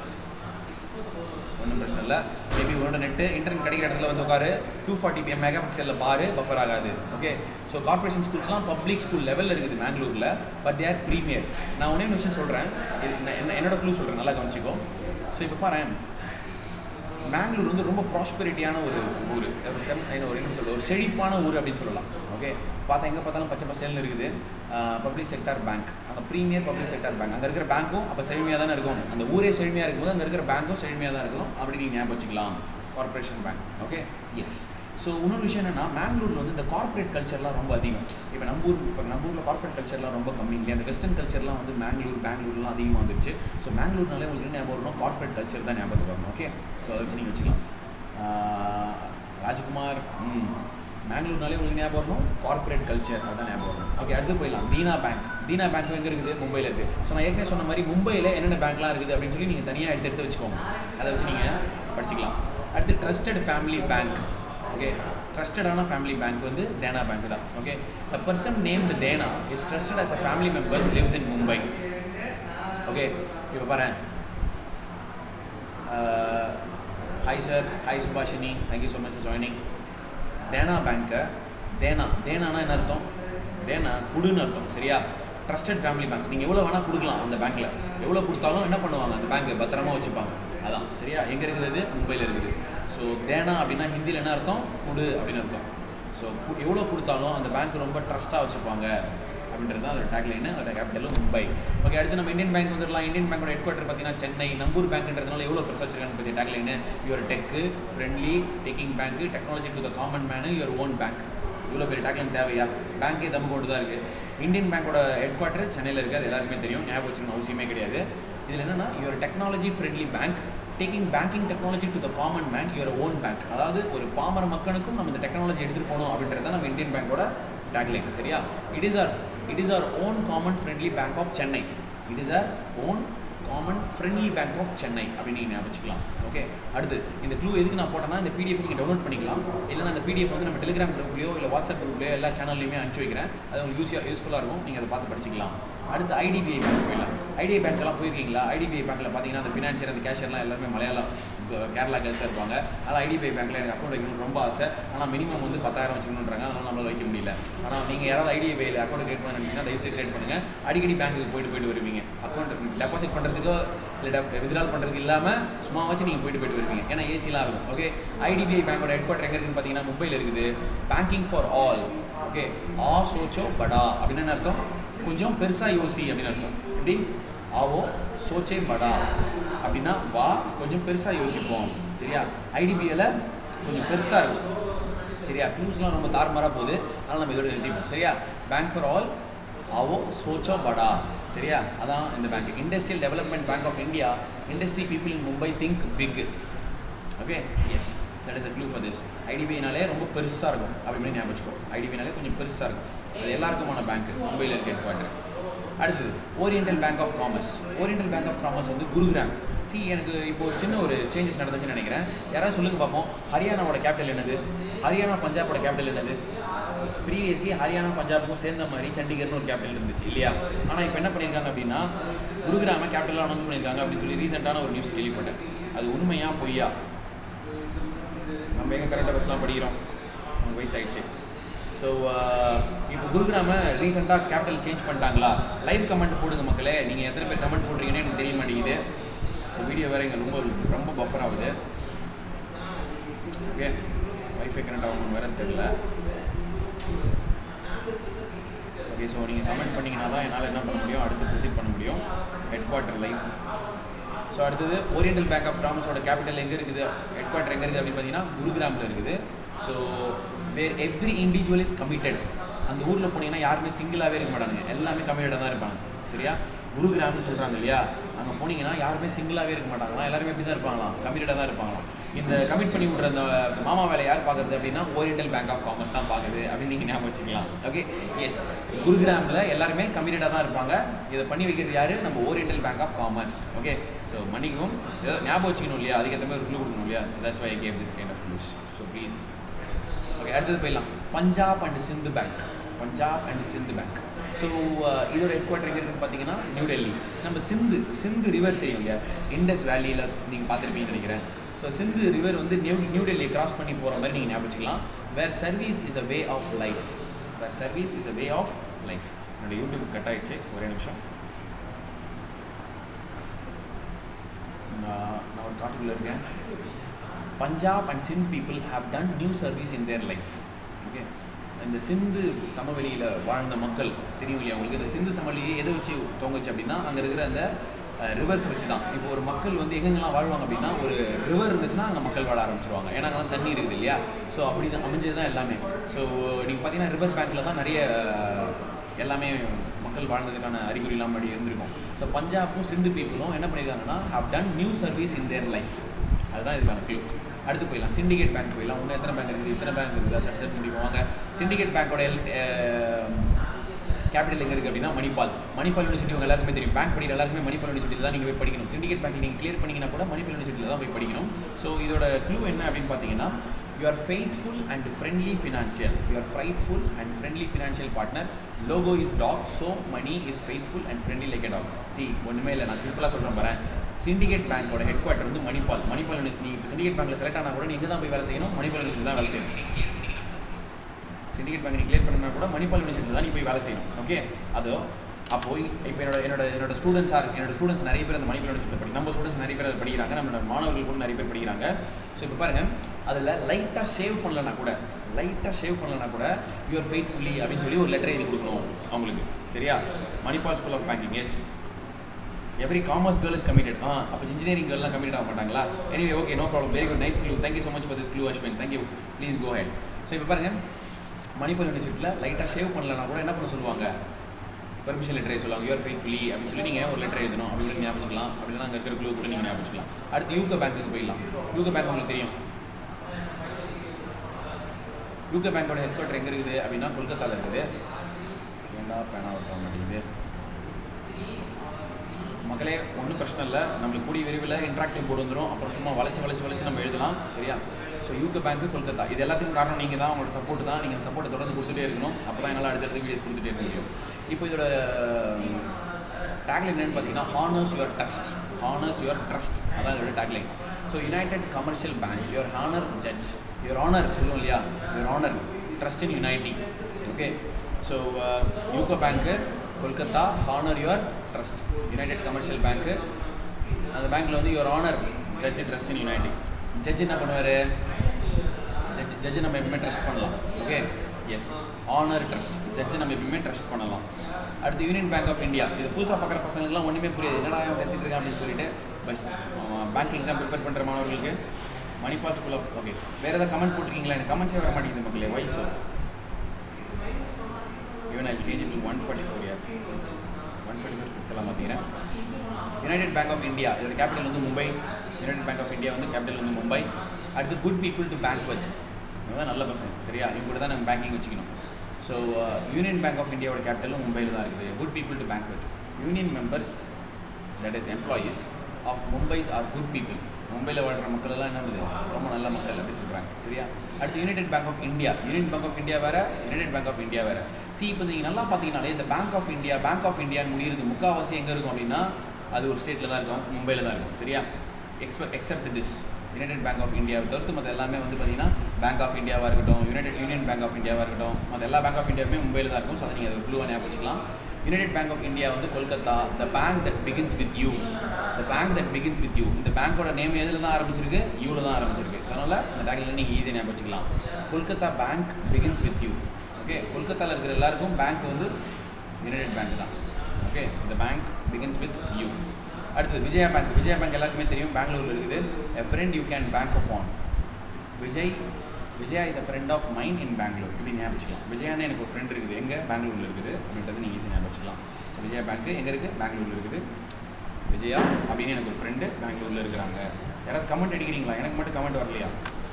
ஒன்றும் பிரச்சனை இல்லை. மேபி உன்னோட நெட்டு இன்டர்நெட் கிடைக்கிற இடத்துல வந்து உட்காரு, டூ ஃபார்ட்டி பி மெகா பிக்சலில் பாரு, பஃபர் ஆகாது. ஓகே, ஸோ கார்பரேஷன் ஸ்கூல்ஸ்லாம் பப்ளிக் ஸ்கூல் லெவலில் இருக்குது மேங்களூரில், பட் தே ஆர் ப்ரீமியர். நான் ஒன்றே ஒரு விஷயம் சொல்கிறேன், இது என்ன என்னோட க்ளூ சொல்கிறேன், நல்லா கவனிச்சிக்கோ. ஸோ இப்போ பாரு, மேங்களூர் வந்து ரொம்ப ப்ராஸ்பெரிட்டியான ஒரு ஊர், ஒரு செம் என்ன ஒரு என்ன சொல்ல ஒரு செழிப்பான ஊர் அப்படின்னு சொல்லலாம். ஓகே, பார்த்தா எங்கே பார்த்தாலும் பச்சை பசேல்னு இருக்குது. பப்ளிக் செக்டார் பேங்க், அந்த ப்ரீமியர் பப்ளிக் செக்டார் பேங்க், அங்கே இருக்கிற பேங்க்கும் அப்போ செழுமையாக தானே இருக்கும். அந்த ஊரே செழுமையாக இருக்கும்போது அங்கே இருக்கிற பேங்க்கும் செழுமையாக தான் இருக்கும். அப்படி நீங்கள் ஞாபகம் வச்சுக்கலாம், corporation bank. Okay, yes. So இன்னொரு விஷயம் என்னென்னா, மேங்களூரில் வந்து இந்த கார்பரேட் கல்ச்சர்லாம் ரொம்ப அதிகம். இப்போ நம்ம ஊர் இப்போ நம்ம ஊரில் கார்பரேட் கல்ச்சர்லாம் ரொம்ப கம்மி இல்லையா, அந்த வெஸ்டர்ன் கல்ச்சர்லாம் வந்து மேங்களூர் பெங்களூர்லாம் அதிகமாக வந்துருச்சு. ஸோ மேங்களூர்னாலே உங்களுக்கு என்ன ஞாபகம் வரணும், கார்பரேட் கல்ச்சர் தான் ஞாபகத்துக்கு வரணும். ஓகே, ஸோ அதை வச்சு நீங்கள் வச்சுக்கலாம். ராஜ்குமார், ம் மேங்களூர்னாலே உங்களுக்கு ஞாபகம் வரணும் கார்பரேட் கல்ச்சர், அதுதான் ஞாபகம் வரணும். ஓகே, அடுத்து போயிடலாம். தீனா பேங்க். தீனா பேங்க் எங்கே இருக்குது, மும்பையில் இருக்குது. ஸோ நான் ஏற்கனவே சொன்ன மாதிரி மும்பையில் என்னென்ன பேங்க்லாம் இருக்குது அப்படின்னு சொல்லி நீங்கள் தனியாக எடுத்து எடுத்து வச்சுக்கோங்க, அதை வச்சு நீங்கள் படிச்சுக்கலாம். அடுத்து ட்ரஸ்டட் ஃபேமிலி பேங்க். ஓகே, ட்ரஸ்டடான ஃபேமிலி பேங்க் வந்து தேனா பேங்க் தான். Okay, a person named Dena is trusted as a family member lives in Mumbai. Okay, இப்போ பாரு. Hi sir, hi Subhashini, thank you so much for joining. Dena பேங்க்கை தேனா தேனானா என்ன அர்த்தம், தேனா குடுன்னு அர்த்தம். சரியா, ட்ரஸ்டட் ஃபேமிலி பேங்க்ஸ் நீங்கள் எவ்வளோ வேணால் கொடுக்கலாம். அந்த பேங்க்கில் எவ்வளோ கொடுத்தாலும் என்ன பண்ணுவாங்க, அந்த பேங்க்கை பத்திரமா வச்சுப்பாங்க. அதான் சரியா, எங்கே இருக்குது, மும்பையில் இருக்குது. ஸோ தேனா அப்படின்னா ஹிந்தியில் என்ன அர்த்தம், குடு அப்படின்னு அர்த்தம். ஸோ எவ்வளோ கொடுத்தாலும் அந்த பேங்க் ரொம்ப ட்ரஸ்ட்டாக வச்சுப்பாங்க அப்படின்றது தான் அதோட டேக்லைனு. அதோட கேபிட்டலும் மும்பை. ஓகே, அடுத்து நம்ம இந்தியன் பேங்க் வந்துடலாம். இந்தியன் பேங்கோட ஹெட் குவார்ட்டர் பார்த்தீங்கன்னா சென்னை. நம்பூர் பேங்க்ன்றதுனால எவ்வளோ பெருசாக வச்சிருக்காங்க பற்றி tagline, your tech friendly taking bank, technology to the common man, your own bank. இவ்வளோ பெரிய டேக்லைன் தேவையா, பேங்க்கே தம்பு கொண்டு தான் இருக்குது. இந்தியன் பேங்கோட ஹெட் குவார்ட்டர் சென்னையில் இருக்குது, அது எல்லாருமே தெரியும், ஞாபகம் வச்சுக்கணும் அவசியமே கிடையாது. இதில் என்னென்னா, your technology friendly bank, taking banking technology to the common man, your own bank. அதாவது ஒரு பாமர மக்களுக்கும் நம்ம இந்த டெக்னாலஜி எடுத்துகிட்டு போகணும் அப்படின்றது தான் நம்ம இந்தியன் பேங்கோட டேக்லைன். சரியா, it is our it is our own common friendly bank of Chennai. It is our own common friendly bank of Chennai அப்படின்னு நீங்கள் ஞாபகம். ஓகே, அடுத்து இந்த க்ளூ எதுக்கு நான் போட்டேன்னா, இந்த பிடிஎஃப் நீங்கள் டவுன்லோட் பண்ணிக்கலாம். இல்லைனா அந்த பிடிஎஃப் வந்து நம்ம டெலிகிராம் குரூப்லையோ இல்லை வாட்ஸ்அப் குரூப்லையோ எல்லா சேனல்லையுமே அனுப்பிச்சி வைக்கிறேன். அது உங்களுக்கு யூஸியாக யூஸ்ஃபுல்லாக இருக்கும், நீங்கள் அதை பார்த்து படிச்சிக்கலாம். அடுத்து ஐடிபிஐ பேங்க் போயிடலாம். ஐடிஐ பேங்க்கெல்லாம் போயிருக்கீங்களா? ஐடிபிஐ பேங்க்கில் பார்த்தீங்கன்னா அந்த ஃபினான்ஷியர், அந்த கேஷியர்லாம் எல்லாருமே மலையாளம் கேரளா கல்ச்சர் இருப்பாங்க. அதனால் ஐடிபிஐ பேங்க்கில் எனக்கு அக்கௌண்ட் வைக்கணும்னு ரொம்ப ஆசை. ஆனால் மினிமம் வந்து பத்தாயிரம் வச்சுக்கணுன்றாங்க, அதனால் நம்மளால் வைக்க முடியல. ஆனால் நீங்கள் யாராவது ஐடிபிஐயில் அக்கௌண்ட் கிரியேட் பண்ண நினச்சிங்கன்னா தயவுசெய்து கிரியேட் பண்ணுங்கள். அடிக்கடி பேங்க்குக்கு போயிட்டு போயிட்டு வருவீங்க. அக்கௌண்ட் டெபாசிட் பண்ணுறதுக்கோ இல்லை வித்ட்ரால் பண்ணுறதுக்கு இல்லாமல் சும்மா வச்சு நீங்கள் போயிட்டு போயிட்டு வருவீங்க, ஏன்னா ஏசிலாம் இருக்கும். ஓகே, ஐடிபிஐ பேங்கோட ஹெட் குவார்ட்டர் எங்கே இருக்குன்னு பார்த்தீங்கன்னா மும்பையில் இருக்குது. Banking for all. ஓகே, ஆ சோச்சோ படா அப்படின்னு என்ன அர்த்தம், கொஞ்சம் பெருசாக யோசி அப்படின்னு அர்த்தம். எப்படி, ஆவோ சோச்சே படா அப்படின்னா வா கொஞ்சம் பெருசாக யோசிப்போம். சரியா, ஐடிபிஐயில் கொஞ்சம் பெருசாக இருக்கும். சரியா, க்ளூஸ்லாம் ரொம்ப தாறுமாறாக போகுது, அதனால் நம்ம இதோட நிறுத்திப்போம். சரியா, பேங்க் ஃபார் ஆல், ஆவோ சோச்சோ படா. சரியா, அதான் இந்த bank. Industrial development bank of India. Industry people in Mumbai think big. Okay, yes, that is a clue for this. ஐடிபிஐனாலே ரொம்ப பெருசாக இருக்கும் அப்படின்னு ஞாபகம் வச்சுக்கோ. ஐடிபிஐனாலே கொஞ்சம் பெருசாக இருக்கும், அது எல்லாருக்குமான பேங்க், மும்பையில் இருக்க ஹெட் குவார்ட்டர். அடுத்தது oriental bank of commerce. Oriental bank of commerce வந்து குருகிராம். சி, எனக்கு இப்போ ஒரு சின்ன ஒரு சேஞ்சஸ் நடந்துச்சுன்னு நினைக்கிறேன். யாராவது சொல்லுங்க பார்ப்போம், ஹரியானாவோட கேபிட்டல் என்னது, ஹரியானா பஞ்சாபோட கேபிட்டல் என்னது? ப்ரீவியஸ்லி ஹரியானா பஞ்சாபுக்கும் சேர்ந்த மாதிரி சண்டிகர்னு ஒரு கேபிட்டல் இருந்துச்சு இல்லையா? ஆனால் இப்போ என்ன பண்ணியிருக்காங்க அப்படின்னா, குருகிராம கேபிட்டலாக அனௌன்ஸ் பண்ணியிருக்காங்க அப்படின்னு சொல்லி ரீசெண்டான ஒரு நியூஸ் கேள்விப்பட்டேன். அது உண்மையா பொய்யா? நம்ம எங்கே கரண்ட் அஃபேர்ஸ்லாம் படிக்கிறோம், நமக்கு வயசாகிடுச்சு. ஸோ இப்போ குருகிராம ரீசெண்டாக கேபிட்டல் சேஞ்ச் பண்ணிட்டாங்களா? லைவ் கமெண்ட் போடுங்க மக்களே, நீங்கள் எத்தனை பேர் கமெண்ட் போடுறீங்கன்னு எனக்கு தெரிய மாட்டேங்குது. ஸோ வீடியோ வேறு இங்கே ரொம்ப ரொம்ப பஃபர் ஆகுது. ஓகே, வைஃபை கனெக்ட் ஆகணும்னு வேறு தெரியல. ஓகே, ஸோ நீங்கள் கமெண்ட் பண்ணிங்கன்னா தான் என்னால் என்ன பண்ண முடியும், அடுத்து ப்ரொசீட் பண்ண முடியும். Head quarter live. ஸோ அடுத்தது ஓரியண்டல் பேங்க் ஆஃப் காமர்ஸோட கேபிட்டல் எங்கே இருக்குது, ஹெட் குவார்ட்டர் எங்கே இருக்குது அப்படின்னு பார்த்தீங்கன்னா குருகிராமில் இருக்குது. So where every individual is committed. அந்த ஊரில் போனீங்கன்னா யாருமே சிங்கிளாகவே இருக்க மாட்டாங்க, எல்லாமே கமிட்டடாக தான் இருப்பாங்க. சரியா, குருகிராம்னு சொல்கிறாங்க இல்லையா, அங்கே போனீங்கன்னா யாருமே சிங்கிளாகவே இருக்க மாட்டாங்களா, எல்லாருமே எப்படி தான் இருப்பாங்களாம், கமிட்டடாக தான் இருப்பாங்களாம். இந்த கமிட் பண்ணி விட்ற அந்த மாமா வேலை யார் பார்க்குறது அப்படின்னா ஓரியண்டல் பேங்க் ஆஃப் காமர்ஸ் தான் பார்க்குது அப்படின்னு நீங்கள் ஞாபகம் வச்சுக்கலாம். ஓகே, எஸ், குருகிராமில் எல்லாருமே கமிட்டடாக தான் இருப்பாங்க. இதை பண்ணி வைக்கிறது யார், நம்ம oriental bank of commerce. Okay, so மன்னிக்கவும், ஞாபகம் வச்சுக்கணும் இல்லையா, அதுக்கேற்ற மாதிரி ஒரு க்ளூ கொடுக்கணும் இல்லையா, that's why I gave this kind of clues. So please. Okay, அடுத்தது போயிடலாம். Punjab and Sindhu bank. Punjab and Sindhu bank. So இதோட ஹெட் குவார்ட்டர் எங்கே இருக்குன்னு பார்த்தீங்கன்னா நியூ டெல்லி. நம்ம சிந்து சிந்து ரிவர் தெரியும் இல்லையா, இண்டஸ் வேலியில் நீங்கள் பார்த்துருப்பீங்கன்னு நினைக்கிறேன். ஸோ சிந்து ரிவர் வந்து நியூ நியூ டெல்லியை கிராஸ் பண்ணி போகிற மாதிரி நீங்கள் ஞாபகம் வச்சுக்கலாம். Where service is a way of life. Where service is a way of life. என்னோடய யூடியூப் கட் ஆகிடுச்சு, ஒரே நிமிஷம். நான் ஒரு காட்டுக்குள்ளே இருக்கேன். Punjab and Sindh people have done new service in their life. Okay, இந்த சிந்து சமவெளியில் வாழ்ந்த மக்கள் தெரியும் இல்லையா உங்களுக்கு? இந்த சிந்து சமவெளியை எதை வச்சு தோங்குச்சு அப்படின்னா அங்கே இருக்கிற அந்த ரிவர்ஸ் வச்சு தான். இப்போ ஒரு மக்கள் வந்து எங்கெங்கெல்லாம் வாழ்வாங்க அப்படின்னா ஒரு ரிவர் இருந்துச்சுன்னா அங்கே மக்கள் வாழ ஆரம்பிச்சிருவாங்க. ஏன்னா அங்கே தான் தண்ணி இருக்குது இல்லையா? ஸோ அப்படி தான் அமைஞ்சது தான் எல்லாமே. ஸோ நீங்கள் பார்த்தீங்கன்னா ரிவர் பேங்க்கில் தான் நிறைய எல்லாமே மக்கள் வாழ்ந்ததுக்கான அறிகுறிலாம் முன்னாடி இருந்திருக்கும். ஸோ பஞ்சாப்பும் சிந்து பீப்புளும் என்ன பண்ணியிருக்காங்கன்னா have done new service in their life. அதுதான் இதுக்கான க்ளூ. அடுத்து போயிடலாம், சிண்டிகேட் பேங்க் போயிடலாம். இன்னும் எத்தனை பேங்க் இருக்குது, இத்தனை பேங்க் இருக்குதா, சட் சட் முடி போவாங்க. சிண்டிகேட் பேங்கோட கேபிட்டல் எங்கே இருக்குது அப்படின்னா மணிப்பால். மணிப்பால் யூனிவர்சிட்டி உங்கள் எல்லாருமே தெரியும். பேங்க் படிக்கிற எல்லாருமே மணிப்பால் யூனிவர்சிட்டியில் தான் நீங்கள் போய் படிக்கணும். சிண்டிகேட் பேங்க் நீங்கள் கிளியர் பண்ணிங்கன்னா கூட மணிப்பால் யூனிவர்சிட்டியில் தான் போய் படிக்கணும். ஸோ இதோட க்ளூ என்ன அப்படின்னு பார்த்தீங்கன்னா, you are faithful and friendly financial. You are faithful and friendly financial partner. Logo is dog, so money is faithful and friendly like a dog. See, ஒன்றுமே இல்லை, நான் சிம்பிளாக சொல்கிறேன் பாரு. சிண்டிகேட் பேங்கோட ஹெட் குவார்ட்டர் வந்து மணிப்பால். மணிப்பால் நீ இப்போ சிண்டிகேட் பேங்க்கில் செலக்ட் ஆனால் கூட நீங்கள் தான் போய் வேலை செய்யணும், மணிப்பால் யூனிவர்சிட்டி தான் வேலை செய்யணும். சிண்டிகேட் பேங்க் நீ கிளியர் பண்ணா கூட மணிப்பால் யூனிவர்சிட்டி தான் நீ போய் வேலை செய்யணும். ஓகே, அதோ அப்போ இப்போ என்னோட என்னோட என்னோட ஸ்டூடெண்ட்ஸாக என்னோட ஸ்டூடெண்ட்ஸ் நிறைய பேர் அந்த மணிப்பால் யூனிவர்சிட்டியில் படிக்கும். நம்ம ஸ்டூடெண்ட்ஸ் நிறைய பேர் அதை படிக்கிறாங்க, நம்மளோட மாணவர்கள் கூட நிறைய பேர் படிக்கிறாங்க. ஸோ இப்போ பாருங்கள், அதில் லைட்டாக ஷேவ் பண்ணலன்னா கூட லைட்டாக ஷேவ் பண்ணலன்னா கூட யூஆர் ஃபெய்த்ஃபுல்லி அப்படின்னு சொல்லி ஒரு லெட்டர் எழுதி கொடுக்கணும் அவங்களுக்கு. சரியா? Manipal school of banking. Yes, every commerce girl is committed. ஆ அப்போ இன்ஜினியரிங் கேர்லாம் கமிட் ஆக மாட்டாங்களா? Anyway, okay, no problem. Very good, nice clue. Thank you so much for this clue Ashwin. Thank you, please go head. So இப்போ பாருங்கள், மணிப்பால் யூனிவர்சிட்டியில் லைட்டாக ஷேவ் பண்ணலன்னா கூட என்ன பண்ண சொல்லுவாங்க? பெர்மிஷன் லெட்டர் சொல்லுவாங்க. யூஆர் ஃபெய்த்ஃபுல்லி அப்படின்னு சொல்லி நீங்கள் ஒரு லெட்டர் எழுதணும். அப்படி கூட ஞாபகம் அப்படின்னா அங்கே இருக்கிற க்ளூ கூட நீங்கள் ஞாபகம். அடுத்து யூகோ பேங்க்குக்கு போயிடலாம். யூகோ பேங்க் உங்களுக்கு தெரியும். யூகோ பேங்கோட ஹெட் குவார்ட்டர் எங்கே இருக்குது அப்படின்னா கொல்கத்தாவில் இருக்குது. ஏண்டா பேனா வைக்க மாட்டேங்குது மக்களே? ஒன்றும் பிரச்சனை இல்லை, நம்மளுக்கு கூடிய விரைவில் இன்ட்ராக்டிவ் போர்டு வந்துடும். அப்புறம் சும்மா வளைச்சி வளைச்சி வளைச்சி நம்ம எழுதலாம். சரியா? So UCO bank Kolkata. இது எல்லாத்துக்கும் காரணம் நீங்கள் தான், உங்களோட சப்போர்ட் தான். நீங்கள் சப்போர்ட்டை தொடர்ந்து கொடுத்துட்டே இருக்கணும். அப்போ தான் என்னால் அடுத்தடுத்து வீடியோஸ் கொடுத்துட்டே இருக்க முடியும். இப்போ இதோட டேக்லைன் என்னென்னு பார்த்தீங்கன்னா, honours your trust. Honours your trust, அதான் இதோட tagline. So united commercial bank, your honour judge, your honour சொல்லுவோம் இல்லையா? Your honour trust in unity. Okay, so UCO bank Kolkata, honour your trust. United commercial bank, அந்த பேங்க்கில் வந்து your honour judge trust in unity. Judge என்ன பண்ணுவார்? Judge judge நம்ம எப்பவுமே trust பண்ணலாம். Okay, yes, honour trust. ஜட்ஜை நம்ம எப்பவுமே ட்ரஸ்ட் பண்ணலாம். அடுத்து யூனியன் பேங்க் ஆஃப் இந்தியா. இது புதுசாக பார்க்குற பசங்களுக்குலாம் ஒன்றுமே புரியாது, என்னடா கற்றுட்டு இருக்கேன் அப்படின்னு சொல்லிட்டு. பஸ் பேங்க் எக்ஸாம் ப்ரிப்பேர் பண்ணுற மாணவர்களுக்கு மணிப்பால் ஸ்கூல் ஆஃப். ஓகே, வேறு ஏதாவது கமெண்ட் போட்டிருக்கீங்களா? எனக்கு கமெண்ட்ஸே வர மாட்டேங்குது மக்களே. Why so? Even I change it to one forty four year one forty four pix எல்லாம் பார்த்தீங்கன்னா. யுனைடெட் பேங்க் ஆஃப் இந்தியா, இதோட கேபிட்டல் வந்து Mumbai. United bank of India வந்து கேபிட்டல் வந்து மும்பை. அடுத்து good people to bank with. இவங்க தான் நல்ல பசங்க. சரியா? இவங்க கூட தான் நம்ம பேங்கிங் வச்சுக்கணும். ஸோ யூனியன் பேங்க் ஆஃப் இந்தியாவோட கேபிட்டலும் மும்பையில் தான் இருக்குது. Good people to bank with. Union members, that is employees of Mumbai's are good people. மும்பையில் வாழ்கிற மக்கள் எல்லாம் என்ன பண்ணுது? ரொம்ப நல்ல மக்கள் அப்படி சொல்கிறாங்க. சரியா? அடுத்து united bank of India. Union bank of India வேறு, யுனைடெட் பேங்க் ஆஃப் இந்தியா வேறு. சி, இப்போ நீங்கள் நல்லா பார்த்தீங்கன்னாலே இந்த bank of India bank of இந்தியான்னு முடியுது முக்கால்வாசி எங்கே இருக்கும் அப்படின்னா அது ஒரு ஸ்டேட்டில் தான் இருக்கும், மும்பையில் தான் இருக்கும். சரியா? எக்ஸ்பெ except this united bank of இந்தியாவை தவிர்த்து மற்ற எல்லாமே வந்து பார்த்தீங்கன்னா பேங்க் ஆஃப் இந்தியாவாக இருக்கட்டும், யுனைடெட் யூனியன் பேங்க் ஆஃப் இந்தியாவாக இருக்கட்டும், மற்ற எல்லா பேங்க் ஆஃப் இந்தியாவுமே மும்பையில் தான் இருக்கும். ஸோ அதை நீங்கள் அதை க்ளூவாக ஞாபகம் வச்சுக்கலாம். யுனைடெட் பேங்க் ஆஃப் இந்தியா வந்து Kolkata. The bank that begins with you. The bank that begins with you. இந்த பேங்க்கோட நேம் எதில் தான் ஆரம்பிச்சிருக்கு? யூவில் தான் ஆரம்பிச்சிருக்கு. ஸோ அதனால் அந்த டேக்லைன் நீங்கள் ஈஸியாக ஞாபகம் வச்சுக்கலாம். Kolkata bank begins with you. Okay, கொல்கத்தாவில் இருக்கிற எல்லாருக்கும் பேங்க் வந்து யுனைடெட் பேங்க் தான். ஓகே, இந்த பேங்க் பிகின்ஸ் வித் யூ. அடுத்து விஜயா பேங்க். விஜயா பேங்க் எல்லாருக்குமே தெரியும், பெங்களூரில் இருக்குது. A friend you can bank upon. Vijay Vijaya is a friend of mind in Bangalore. இப்படி ஞாபகம் வச்சுக்கலாம். விஜயானே எனக்கு ஒரு ஃப்ரெண்ட் இருக்குது, எங்கே? பெங்களூரில் இருக்குது அப்படின்றது நீங்கள் ஈஸியாக ஞாபகம் வச்சுக்கலாம். ஸோ விஜயா பேங்க்கு எங்கே இருக்குது? பெங்களூரில் இருக்குது. விஜயா அப்படின்னு எனக்கு ஒரு ஃப்ரெண்டு பெங்களூரில் இருக்கிறாங்க. யாராவது கமெண்ட் அடிக்கிறீங்களா? எனக்கு மட்டும் கமெண்ட் வரலையா?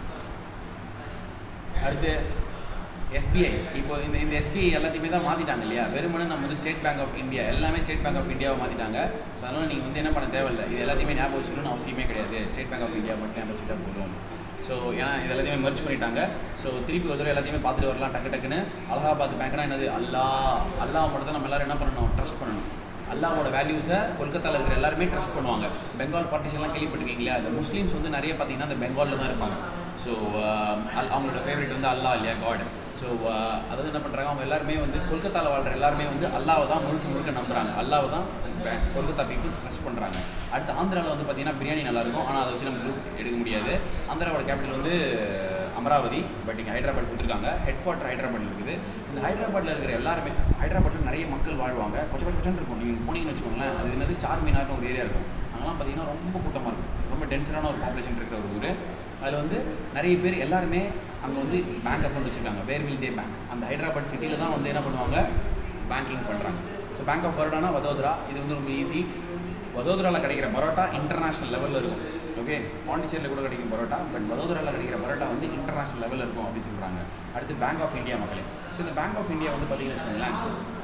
அடுத்து எஸ்பிஐ. இப்போ இந்த இந்த எஸ்பிஐ எல்லாத்தையுமே தான் மாற்றிட்டாங்க இல்லையா? வெறுமனே நம்ம வந்து ஸ்டேட் பேங்க் ஆஃப் இந்தியா எல்லாமே ஸ்டேட் பேங்க் ஆஃப் இந்தியாவை மாற்றிட்டாங்க. ஸோ அதனால் நீங்கள் வந்து என்ன பண்ண தேவையில்லை, இது எல்லாத்தையுமே ஞாபகம் வச்சுக்கணும்னு அவசியமே கிடையாது. ஸ்டேட் பேங்க் ஆஃப் இந்தியா மட்டும் ஞாபகம் வச்சுட்டா போதும். ஸோ ஏன்னா இது எல்லாத்தையுமே மெர்ஜ் பண்ணிட்டாங்க. ஸோ திருப்பி ஒரு தடவை எல்லாத்தையுமே பார்த்துட்டு வரலாம் டக்கு டக்குன்னு. அலகாபாத் பேங்க்னா என்னது? அல்லா. அல்லா மட்டும் தான் நம்ம எல்லோரும் என்ன பண்ணணும்? ட்ரஸ்ட் பண்ணணும். அல்லாவோட வேல்யூஸை கொல்கத்தாவில் இருக்கிற எல்லாருமே ட்ரஸ்ட் பண்ணுவாங்க. பெங்கால் பார்ட்டிஷன்லாம் கேள்விப்பட்டிருக்கீங்களா? அந்த முஸ்லீம்ஸ் வந்து நிறைய பார்த்தீங்கன்னா அந்த பெங்காலில் தான் இருப்பாங்க. ஸோ அல் அவங்களோட ஃபேவரட் வந்து அல்லா இல்லையா, காட். ஸோ அதாவது என்ன பண்ணுறாங்க, அவங்க எல்லாருமே வந்து கொல்கத்தாவில் வாழ்கிற எல்லாருமே வந்து அல்லாவை தான் முழுக்க முழுக்க நம்புகிறாங்க. அல்லாவை தான் கொல்கத்தா பீப்புள் ஸ்ட்ரெஸ் பண்ணுறாங்க. அடுத்து ஆந்திராவில் வந்து பார்த்திங்கன்னா பிரியாணி நல்லாயிருக்கும், ஆனால் அதை வச்சு நம்ம குரூப் எடுக்க முடியாது. ஆந்திராவோட கேபிட்டல் வந்து அமராவதி, பட் இங்கே ஹைதராபாத் கொடுத்துருக்காங்க. ஹெட் குவார்ட்டர் ஹைதராபாத்தில் இருக்குது. இந்த ஹைதராபாத்தில் இருக்கிற எல்லாருமே, ஹைதராபாத்தில் நிறைய மக்கள் வாழ்வாங்க, கொச்ச கொச்ச கொச்சன்னு இருக்கும். நீங்கள் போனீங்கன்னு வச்சுக்கோங்களேன், அது என்னது சார்மினார்னு ஒரு ஏரியா இருக்கும். அங்கெல்லாம் பார்த்திங்கன்னா ரொம்ப கூட்டமாக இருக்கும், ரொம்ப டென்ஷனான ஒரு பாப்புலேஷன் இருக்கிற ஒரு ஊர். அதில் வந்து நிறைய பேர் எல்லாருமே அங்கே வந்து பேங்க் அக்கௌண்ட் வச்சுருக்காங்க, வேர் வில் தே பேங்க். அந்த ஹைதராபாத் சிட்டியில் தான் வந்து என்ன பண்ணுவாங்க, பேங்கிங் பண்ணுறாங்க. ஸோ பேங்க் ஆஃப் பரோடானா வதோதரா, இது வந்து ரொம்ப ஈஸி. வதோதராவில் கிடைக்கிற பரோட்டா இன்டர்நேஷ்னல் லெவலில் இருக்கும். ஓகே, பாண்டிச்சேரியில் கூட கிடைக்கும் பரோட்டா, பட் வதோதராவில் கிடைக்கிற பரோட்டா வந்து இன்டர்நேஷ்னல் லெவலில் இருக்கும் அப்படின்னு சொல்கிறாங்க. அடுத்து பேங்க் ஆஃப் இந்தியா மக்களே. ஸோ இந்த பேங்க் ஆஃப் இந்தியா வந்து பார்த்தீங்கன்னு வச்சுக்கோங்களேன்,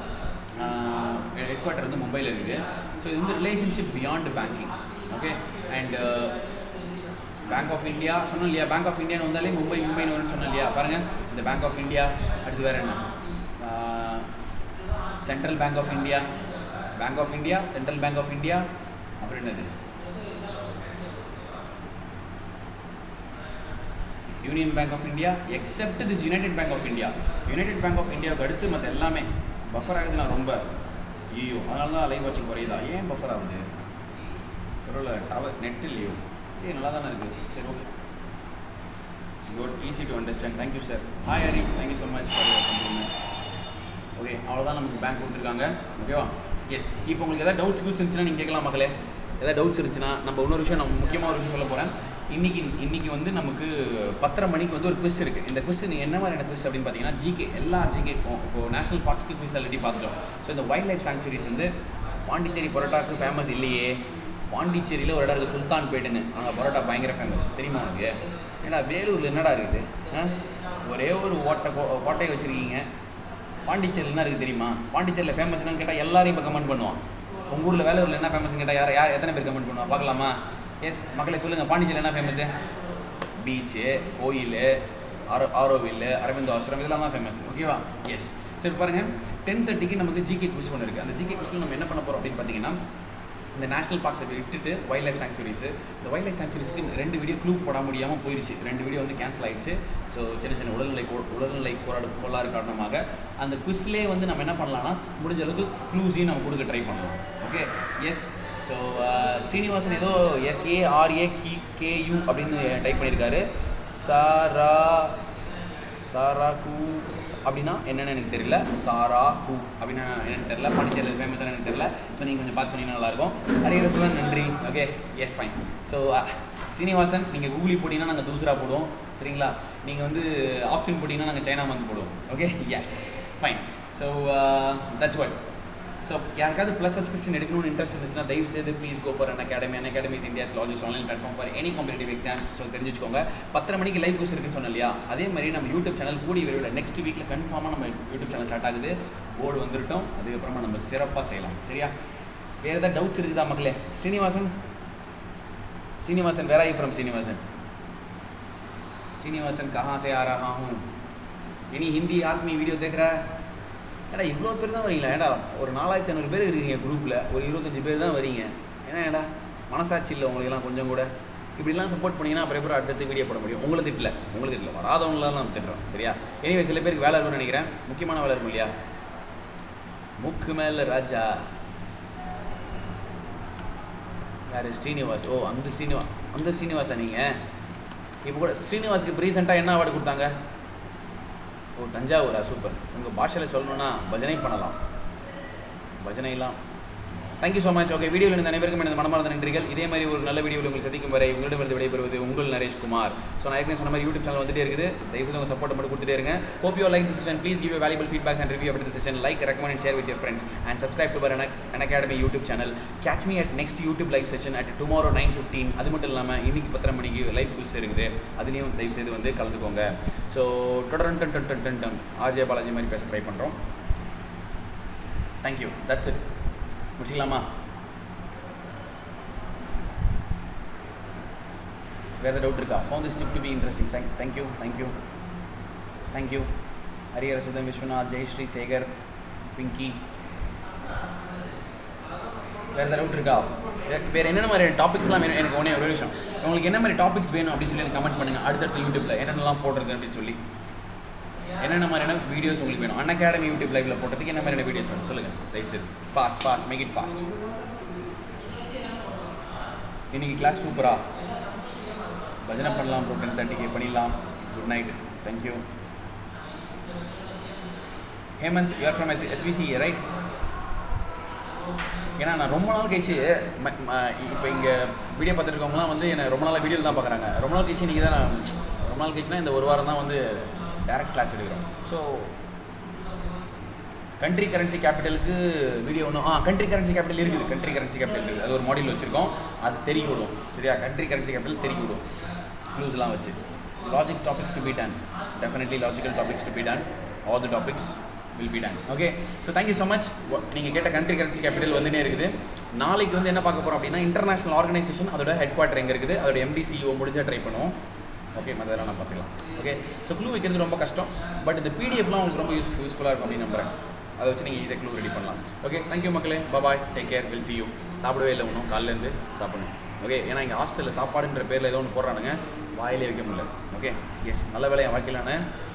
ஹெட் குவார்ட்டர் வந்து மும்பையில் இருக்குது. ஸோ இது வந்து relationship beyond banking. Okay, and bank of India சொன்னோம் இல்லையா, பேங்க் ஆஃப் இந்தியான்னு வந்தாலே மும்பை மும்பைன்னு வரும்னு சொன்னோம் இல்லையா. பாருங்கள், இந்த பேங்க் ஆஃப் இந்தியா, அடுத்து வேறு என்ன, central bank of India, bank of India, central bank of India, அப்புறம் என்னது, union bank of India, except this united bank of India. United bank of இந்தியாவுக்கு அடுத்து மற்ற எல்லாமே பஃபர் ஆகுது. நான் ரொம்ப ஐயோ, அதனால தான் லைவ் வாட்சிங் குறையுதா, ஏன் பஃபர் ஆகுது, பரவாயில்ல, டவர் நெட் இல்லையோ, ஏ நல்லா தானே இருக்குது. சரி, okay, good, easy to understand. Thank you sir. Hi Hari, thank you so much for your compliment. Okay, அவ்வளோதான் நமக்கு பேங்க் கொடுத்துருக்காங்க. ஓகேவா, எஸ். இப்போ உங்களுக்கு எதாவது டவுட்ஸ் குட்ஸ் இருந்துச்சுன்னா நீங்கள் கேட்கலாம் மக்களே. எதாவது டவுட்ஸ் இருந்துச்சுன்னா நம்ம இன்னொரு விஷயம், நம்ம முக்கியமாக ஒரு விஷயம் சொல்ல போகிறேன். இன்றைக்கி இன்றைக்கி வந்து நமக்கு பத்தரை மணிக்கு வந்து ஒரு குவிஸ் இருக்குது. இந்த குவிஸ் என்ன மாதிரியான குவிஸ் அப்படின்னு பார்த்தீங்கன்னா, ஜிகே, எல்லா ஜிகே. இப்போது நேஷனல் பார்க்ஸ்க்கு குவிஸ் ஆல்ரெடி பார்த்துட்டோம். ஸோ இந்த வைல்ட் லைஃப் சாங்சுரிஸ் வந்து பாண்டிச்சேரி பரோட்டாவுக்கு ஃபேமஸ் இல்லையே. பாண்டிச்சேரியில் ஒரு இடம் இருக்குது சுல்தான்பேட்டுன்னு, அங்கே பரோட்டா பயங்கர ஃபேமஸ், தெரியுமா உனக்கு? ஏன்னா வேலூரில் என்னடா இருக்குது, ஒரே ஒரு ஓட்டை கோட்டையை வச்சுருக்கீங்க. பாண்டிச்சேரியில் என்ன இருக்குது தெரியுமா? பாண்டிச்சேரியில் ஃபேமஸ் என்னன்னு கேட்டால் எல்லாரையும் இப்போ கமெண்ட் பண்ணுவான். உங்கள் ஊரில் வேலூரில் என்ன ஃபேமஸ்ன்னு கேட்டால் யார் யார் எத்தனை பேர் கமெண்ட் பண்ணுவான் பார்க்கலாமா? எஸ் மக்களே சொல்லுங்கள், பாண்டிச்சேரியில் என்ன ஃபேமஸு? பீச்சு, கோயில், ஆரோ ஆரோவில், அரவிந்த் ஆசிரம், இதெல்லாம் தான் ஃபேமஸ். ஓகேவா, எஸ். சரி பாருங்கள், டென் தேர்ட்டிக்கு நமக்கு ஜிகே குவிஸ் ஒன்று இருக்குது. அந்த ஜிகே குவிஸில் நம்ம என்ன பண்ண போகிறோம் அப்படின்னு பார்த்தீங்கன்னா, இந்த நேஷனல் பார்க்ஸை விட்டுட்டு வைல்ட் லைஃப் சாங்சுரிஸ், இந்த வைல்ட் லைஃப் சாங்சுரிஸ்க்கு ரெண்டு வீடியோ க்ளூ போட முடியாமல் போயிடுச்சு. ரெண்டு வீடியோ வந்து கேன்சல் ஆகிடுச்சு. ஸோ சின்ன சின்ன உடல்நிலை உடல்நிலை கோளாறு கோளாறு காரணமாக அந்த குவிஸ்லேயே வந்து நம்ம என்ன பண்ணலாம்னா, முடிஞ்ச அளவுக்கு க்ளூஸையும் நம்ம கொடுக்க ட்ரை பண்ணலாம். Okay, yes. ஸோ ஸ்ரீனிவாசன் ஏதோ எஸ்ஏஆர்ஏ கி கேயூ அப்படின்னு டைப் பண்ணியிருக்காரு. சாரா சாரா கூ அப்படின்னா என்னென்னு எனக்கு தெரியல. சாரா கூ அப்படின்னா என்னென்னு தெரியல. பாண்டிச்சேரியில் ஃபேமஸான எனக்கு தெரியல. ஸோ நீங்கள் கொஞ்சம் பார்த்து சொன்னீங்கன்னா நல்லாயிருக்கும். ஹரிஹர சுதன் நன்றி. Okay, yes, fine. So Srinivasan, நீங்கள் கூகுளி போட்டிங்கன்னா நாங்கள் தூசரா போடுவோம், சரிங்களா? நீங்கள் வந்து ஆப்ஷன் போட்டிங்கன்னா நாங்கள் சைனா வந்து போடுவோம். Okay, yes, fine. So that's what. So யாருக்காவது ப்ளஸ் சப்ஸ்கிரிப்ஷன் எடுக்கணும்னு இன்ட்ரெஸ்ட் இருந்துச்சுன்னா தயவு செய்து please go for Unacademy. Unacademy is India's largest online platform for any competitive exams. So தெரிஞ்சு வச்சுக்கோங்க. பத்தரை மணிக்கு லைவ் கோர்ஸ் இருக்குன்னு சொன்னோம் இல்லையா, அதே மாதிரி நம்ம யூடியூப் சேனல் கூடி விரைவில் நெக்ஸ்ட் வீக்கில் கன்ஃபார்மாக நம்ம யூடியூப் சேனல் ஸ்டார்ட் ஆகுது. போர்டு வந்துட்டோம், அதுக்கப்புறமா நம்ம சிறப்பாக செய்யலாம், சரியா? வேறு ஏதாவது டவுட்ஸ் இருக்குதா மக்களே? Srinivasan Srinivasan where are you from? Srinivasan Srinivasan कहाँ से आ रहा हूँ? எனி ஹிந்தி ஆத்மி வீடியோ தேக்கிற? ஏடா இவ்வளோ பேர் தான் வரீங்களா? ஏடா ஒரு நாலாயிரத்தி ஐநூறு பேர் இருக்கீங்க குரூப்பில், ஒரு இருபத்தஞ்சி பேர் தான் வரீங்க. ஏன்னா ஏடா மனசாட்சி இல்லை உங்களுக்கெல்லாம் கொஞ்சம் கூட? இப்படிலாம் சப்போர்ட் பண்ணிங்கன்னா அப்புறம் எப்படி அடுத்தடுத்து வீடியோ போட முடியும்? உங்களை திட்டல, உங்களுக்கு திட்டல, வராதவங்களாம் நம்ம திட்டுறோம், சரியா? எனிவே சில பேருக்கு வேலை இருக்கும்னு நினைக்கிறேன், முக்கியமான வேலை இருக்கும் இல்லையா? முக்கு மேலே ராஜா யார்? ஸ்ரீனிவாஸ். ஓ, அந்த ஸ்ரீனிவா அந்த ஸ்ரீனிவாசா நீங்கள்? இப்போ கூட ஸ்ரீனிவாஸுக்கு இப்போ ரீசெண்டாக என்ன அவார்டு கொடுத்தாங்க? ஓ, தஞ்சாவூரா? சூப்பர். உங்கள் பாஷையில் சொல்லணுன்னா பஜனை பண்ணலாம், பஜனைலாம். Thank you so much. ஓகே, வீடியோவில் இருந்த அனைவருக்கும் எனது மனமார்ந்த நன்றிகள். இதே மாதிரி ஒரு நல்ல வீடியோவில் உங்களை சந்திக்கும் வரை உங்களிடமிருந்து விடைபெறுவது உங்கள் நரேஷ் குமார். ஸோ நான் ஏற்கனவே சொன்ன மாதிரி யூடியூப் சேனல் வந்துட்டே இருக்குது, தயவுசெய்து உங்கள் சப்போர்ட் மட்டும் கொடுத்துட்டே இருங்க. Hope you like the session. Please give you valuable feedbacks and review about the session. Like, recommend and share with your friends and subscribe to our Unacademy YouTube channel. Catch me at next YouTube live session at tomorrow nine fifteen. அது மட்டும் இல்லாமல் இன்னைக்கு பத்தரை மணிக்கு live quiz இருக்குது, அதுலேயும் தயவுசெய்து வந்து கலந்துக்கோங்க. ஸோ தொடர்ந்து டன் டன் டன் டன் ஆர்ஜே பாலாஜி மாதிரி பேச ட்ரை பண்ணுறோம். தேங்க்யூ. That's it. முடிச்சிக்கலாமா? வேறு ஏதாவது டவுட் இருக்கா? Found this tip to be interesting. Thank you thank you thank you. Harihara Sudhan, Viswanath, Jayashree, Sekar, Pinky. வேறு ஏதாவது டவுட் இருக்கா? வேறு என்னென்ன மாதிரி டாபிக்ஸ்லாம் எனக்கு ஒன்றே ஒரு விஷயம் உங்களுக்கு என்ன மாதிரி டாபிக்ஸ் வேணும் அப்படின்னு சொல்லி எனக்கு கமெண்ட் பண்ணுங்கள். அடுத்தடுத்த யூடியூப்பில் என்னென்னலாம் போடுறது அப்படின்னு சொல்லி என்னென்ன மாதிரியான வீடியோஸ் உங்களுக்கு வேணும். அன்அகாடமி யூடியூப் லைவ்ல போடுறதுக்கு என்ன மாதிரியான வீடியோஸ் வேணும் சொல்லுங்கள் தயவுசெய்து. Fast fast make it fast. இன்னைக்கு கிளாஸ் சூப்பரா பஜனை பண்ணலாம் ப்ரோ. டென் தேர்ட்டிக்கு பண்ணிடலாம். Good night. Thank you. Hemant you are from S SBC right? ஏன்னா நான் ரொம்ப நாள் கழிச்சு இப்போ இங்கே வீடியோ பார்த்துட்டு இருக்கவங்களாம் வந்து என்னை ரொம்ப நாளாக வீடியோவில் தான் பார்க்குறாங்க. ரொம்ப நாள் கழிச்சு இன்றைக்கி தான் நான் ரொம்ப நாள் கழிச்சுனா இந்த ஒரு வாரம் தான் வந்து டேரக்ட் கிளாஸ் எடுக்கிறோம். ஸோ கண்ட்ரி கரன்சி கேபிட்டலுக்கு வீடியோ ஒன்றும் ஆ கண்ட்ரி கரன்சி கேபிட்டல் இருக்குது. கண்ட்ரி கரன்சி கேபிட்டல் இருக்குது. அது ஒரு மாடியூல் வச்சுருக்கோம். அது தெரிய விடுவோம் சரியா? கண்ட்ரி கரன்சி கேபிட்டல் தெரிய விடுவோம் க்ளூஸ்லாம் வச்சு. Logic topics to be done. Definitely logical topics to be done. All the topics will be done. Okay so thank you so much. நீங்கள் கேட்ட கண்ட்ரி கரன்சி கேபிட்டல் வந்துனே இருக்குது. நாளைக்கு வந்து என்ன பார்க்க போகிறோம் அப்படின்னா இன்டர்நேஷனல் ஆர்கனைசேஷன் அதோட ஹெட் குவார்ட்டர் எங்கே இருக்குது, அதோட எம்டிசிஓ முடிஞ்சால் ட்ரை பண்ணுவோம். ஓகே மற்றதெல்லாம் நான் பார்த்துக்கலாம். ஓகே ஸோ க்ளூ வைக்கிறது ரொம்ப கஷ்டம். பட் இந்த பிடிஎஃப்லாம் உங்களுக்கு ரொம்ப யூஸ் யூஸ்ஃபுல்லாக இருக்கும் அப்படின்னு நம்புறேன். அதை வச்சு நீங்கள் ஈஸியாக க்ளூ ரெடி பண்ணலாம். ஓகே தேங்க்யூ மக்களே. Bye. Take care. Will see you. சாப்பிடவே இல்லை ஒன்றும் காலையிலேருந்து சாப்பிடணும். ஓகே ஏன்னா இங்கே ஹாஸ்டலில் சாப்பாடுன்ற பேரில் ஏதோ ஒன்று போடுறானுங்க, வாயிலே வைக்க முடியல. ஓகே எஸ் நல்ல வேலை என் வாழ்க்கையிலான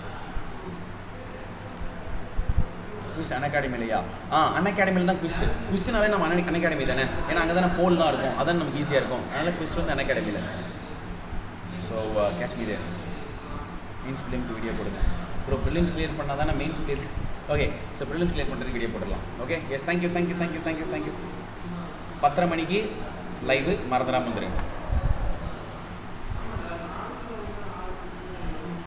குவிஸ் அன்அகாடமிலையா? ஆ அன்அகாடமியில் தான் குவிஸ். குவிஸ்னாலே நம்ம அன் அன்அகாடமி தானே, ஏன்னா அங்கே தானே போல்லாம் இருக்கும், அதான் நமக்கு ஈஸியாக இருக்கும். அதனால் குவிஸ் வந்து அன்அகாடமியில். So catch me there. Mains ப்ரிலிம்க்கு வீடியோ போடுங்க ப்ரோ. ப்ரிலிம்ஸ் கிளியர் பண்ணால் தானே mains clear. Okay so prelims clear பண்ணுறதுக்கு வீடியோ போட்டுடலாம். Okay yes thank you thank you thank you thank you thank you. பத்தரை மணிக்கு லைவு மறந்துடாமல் வந்துடுங்க.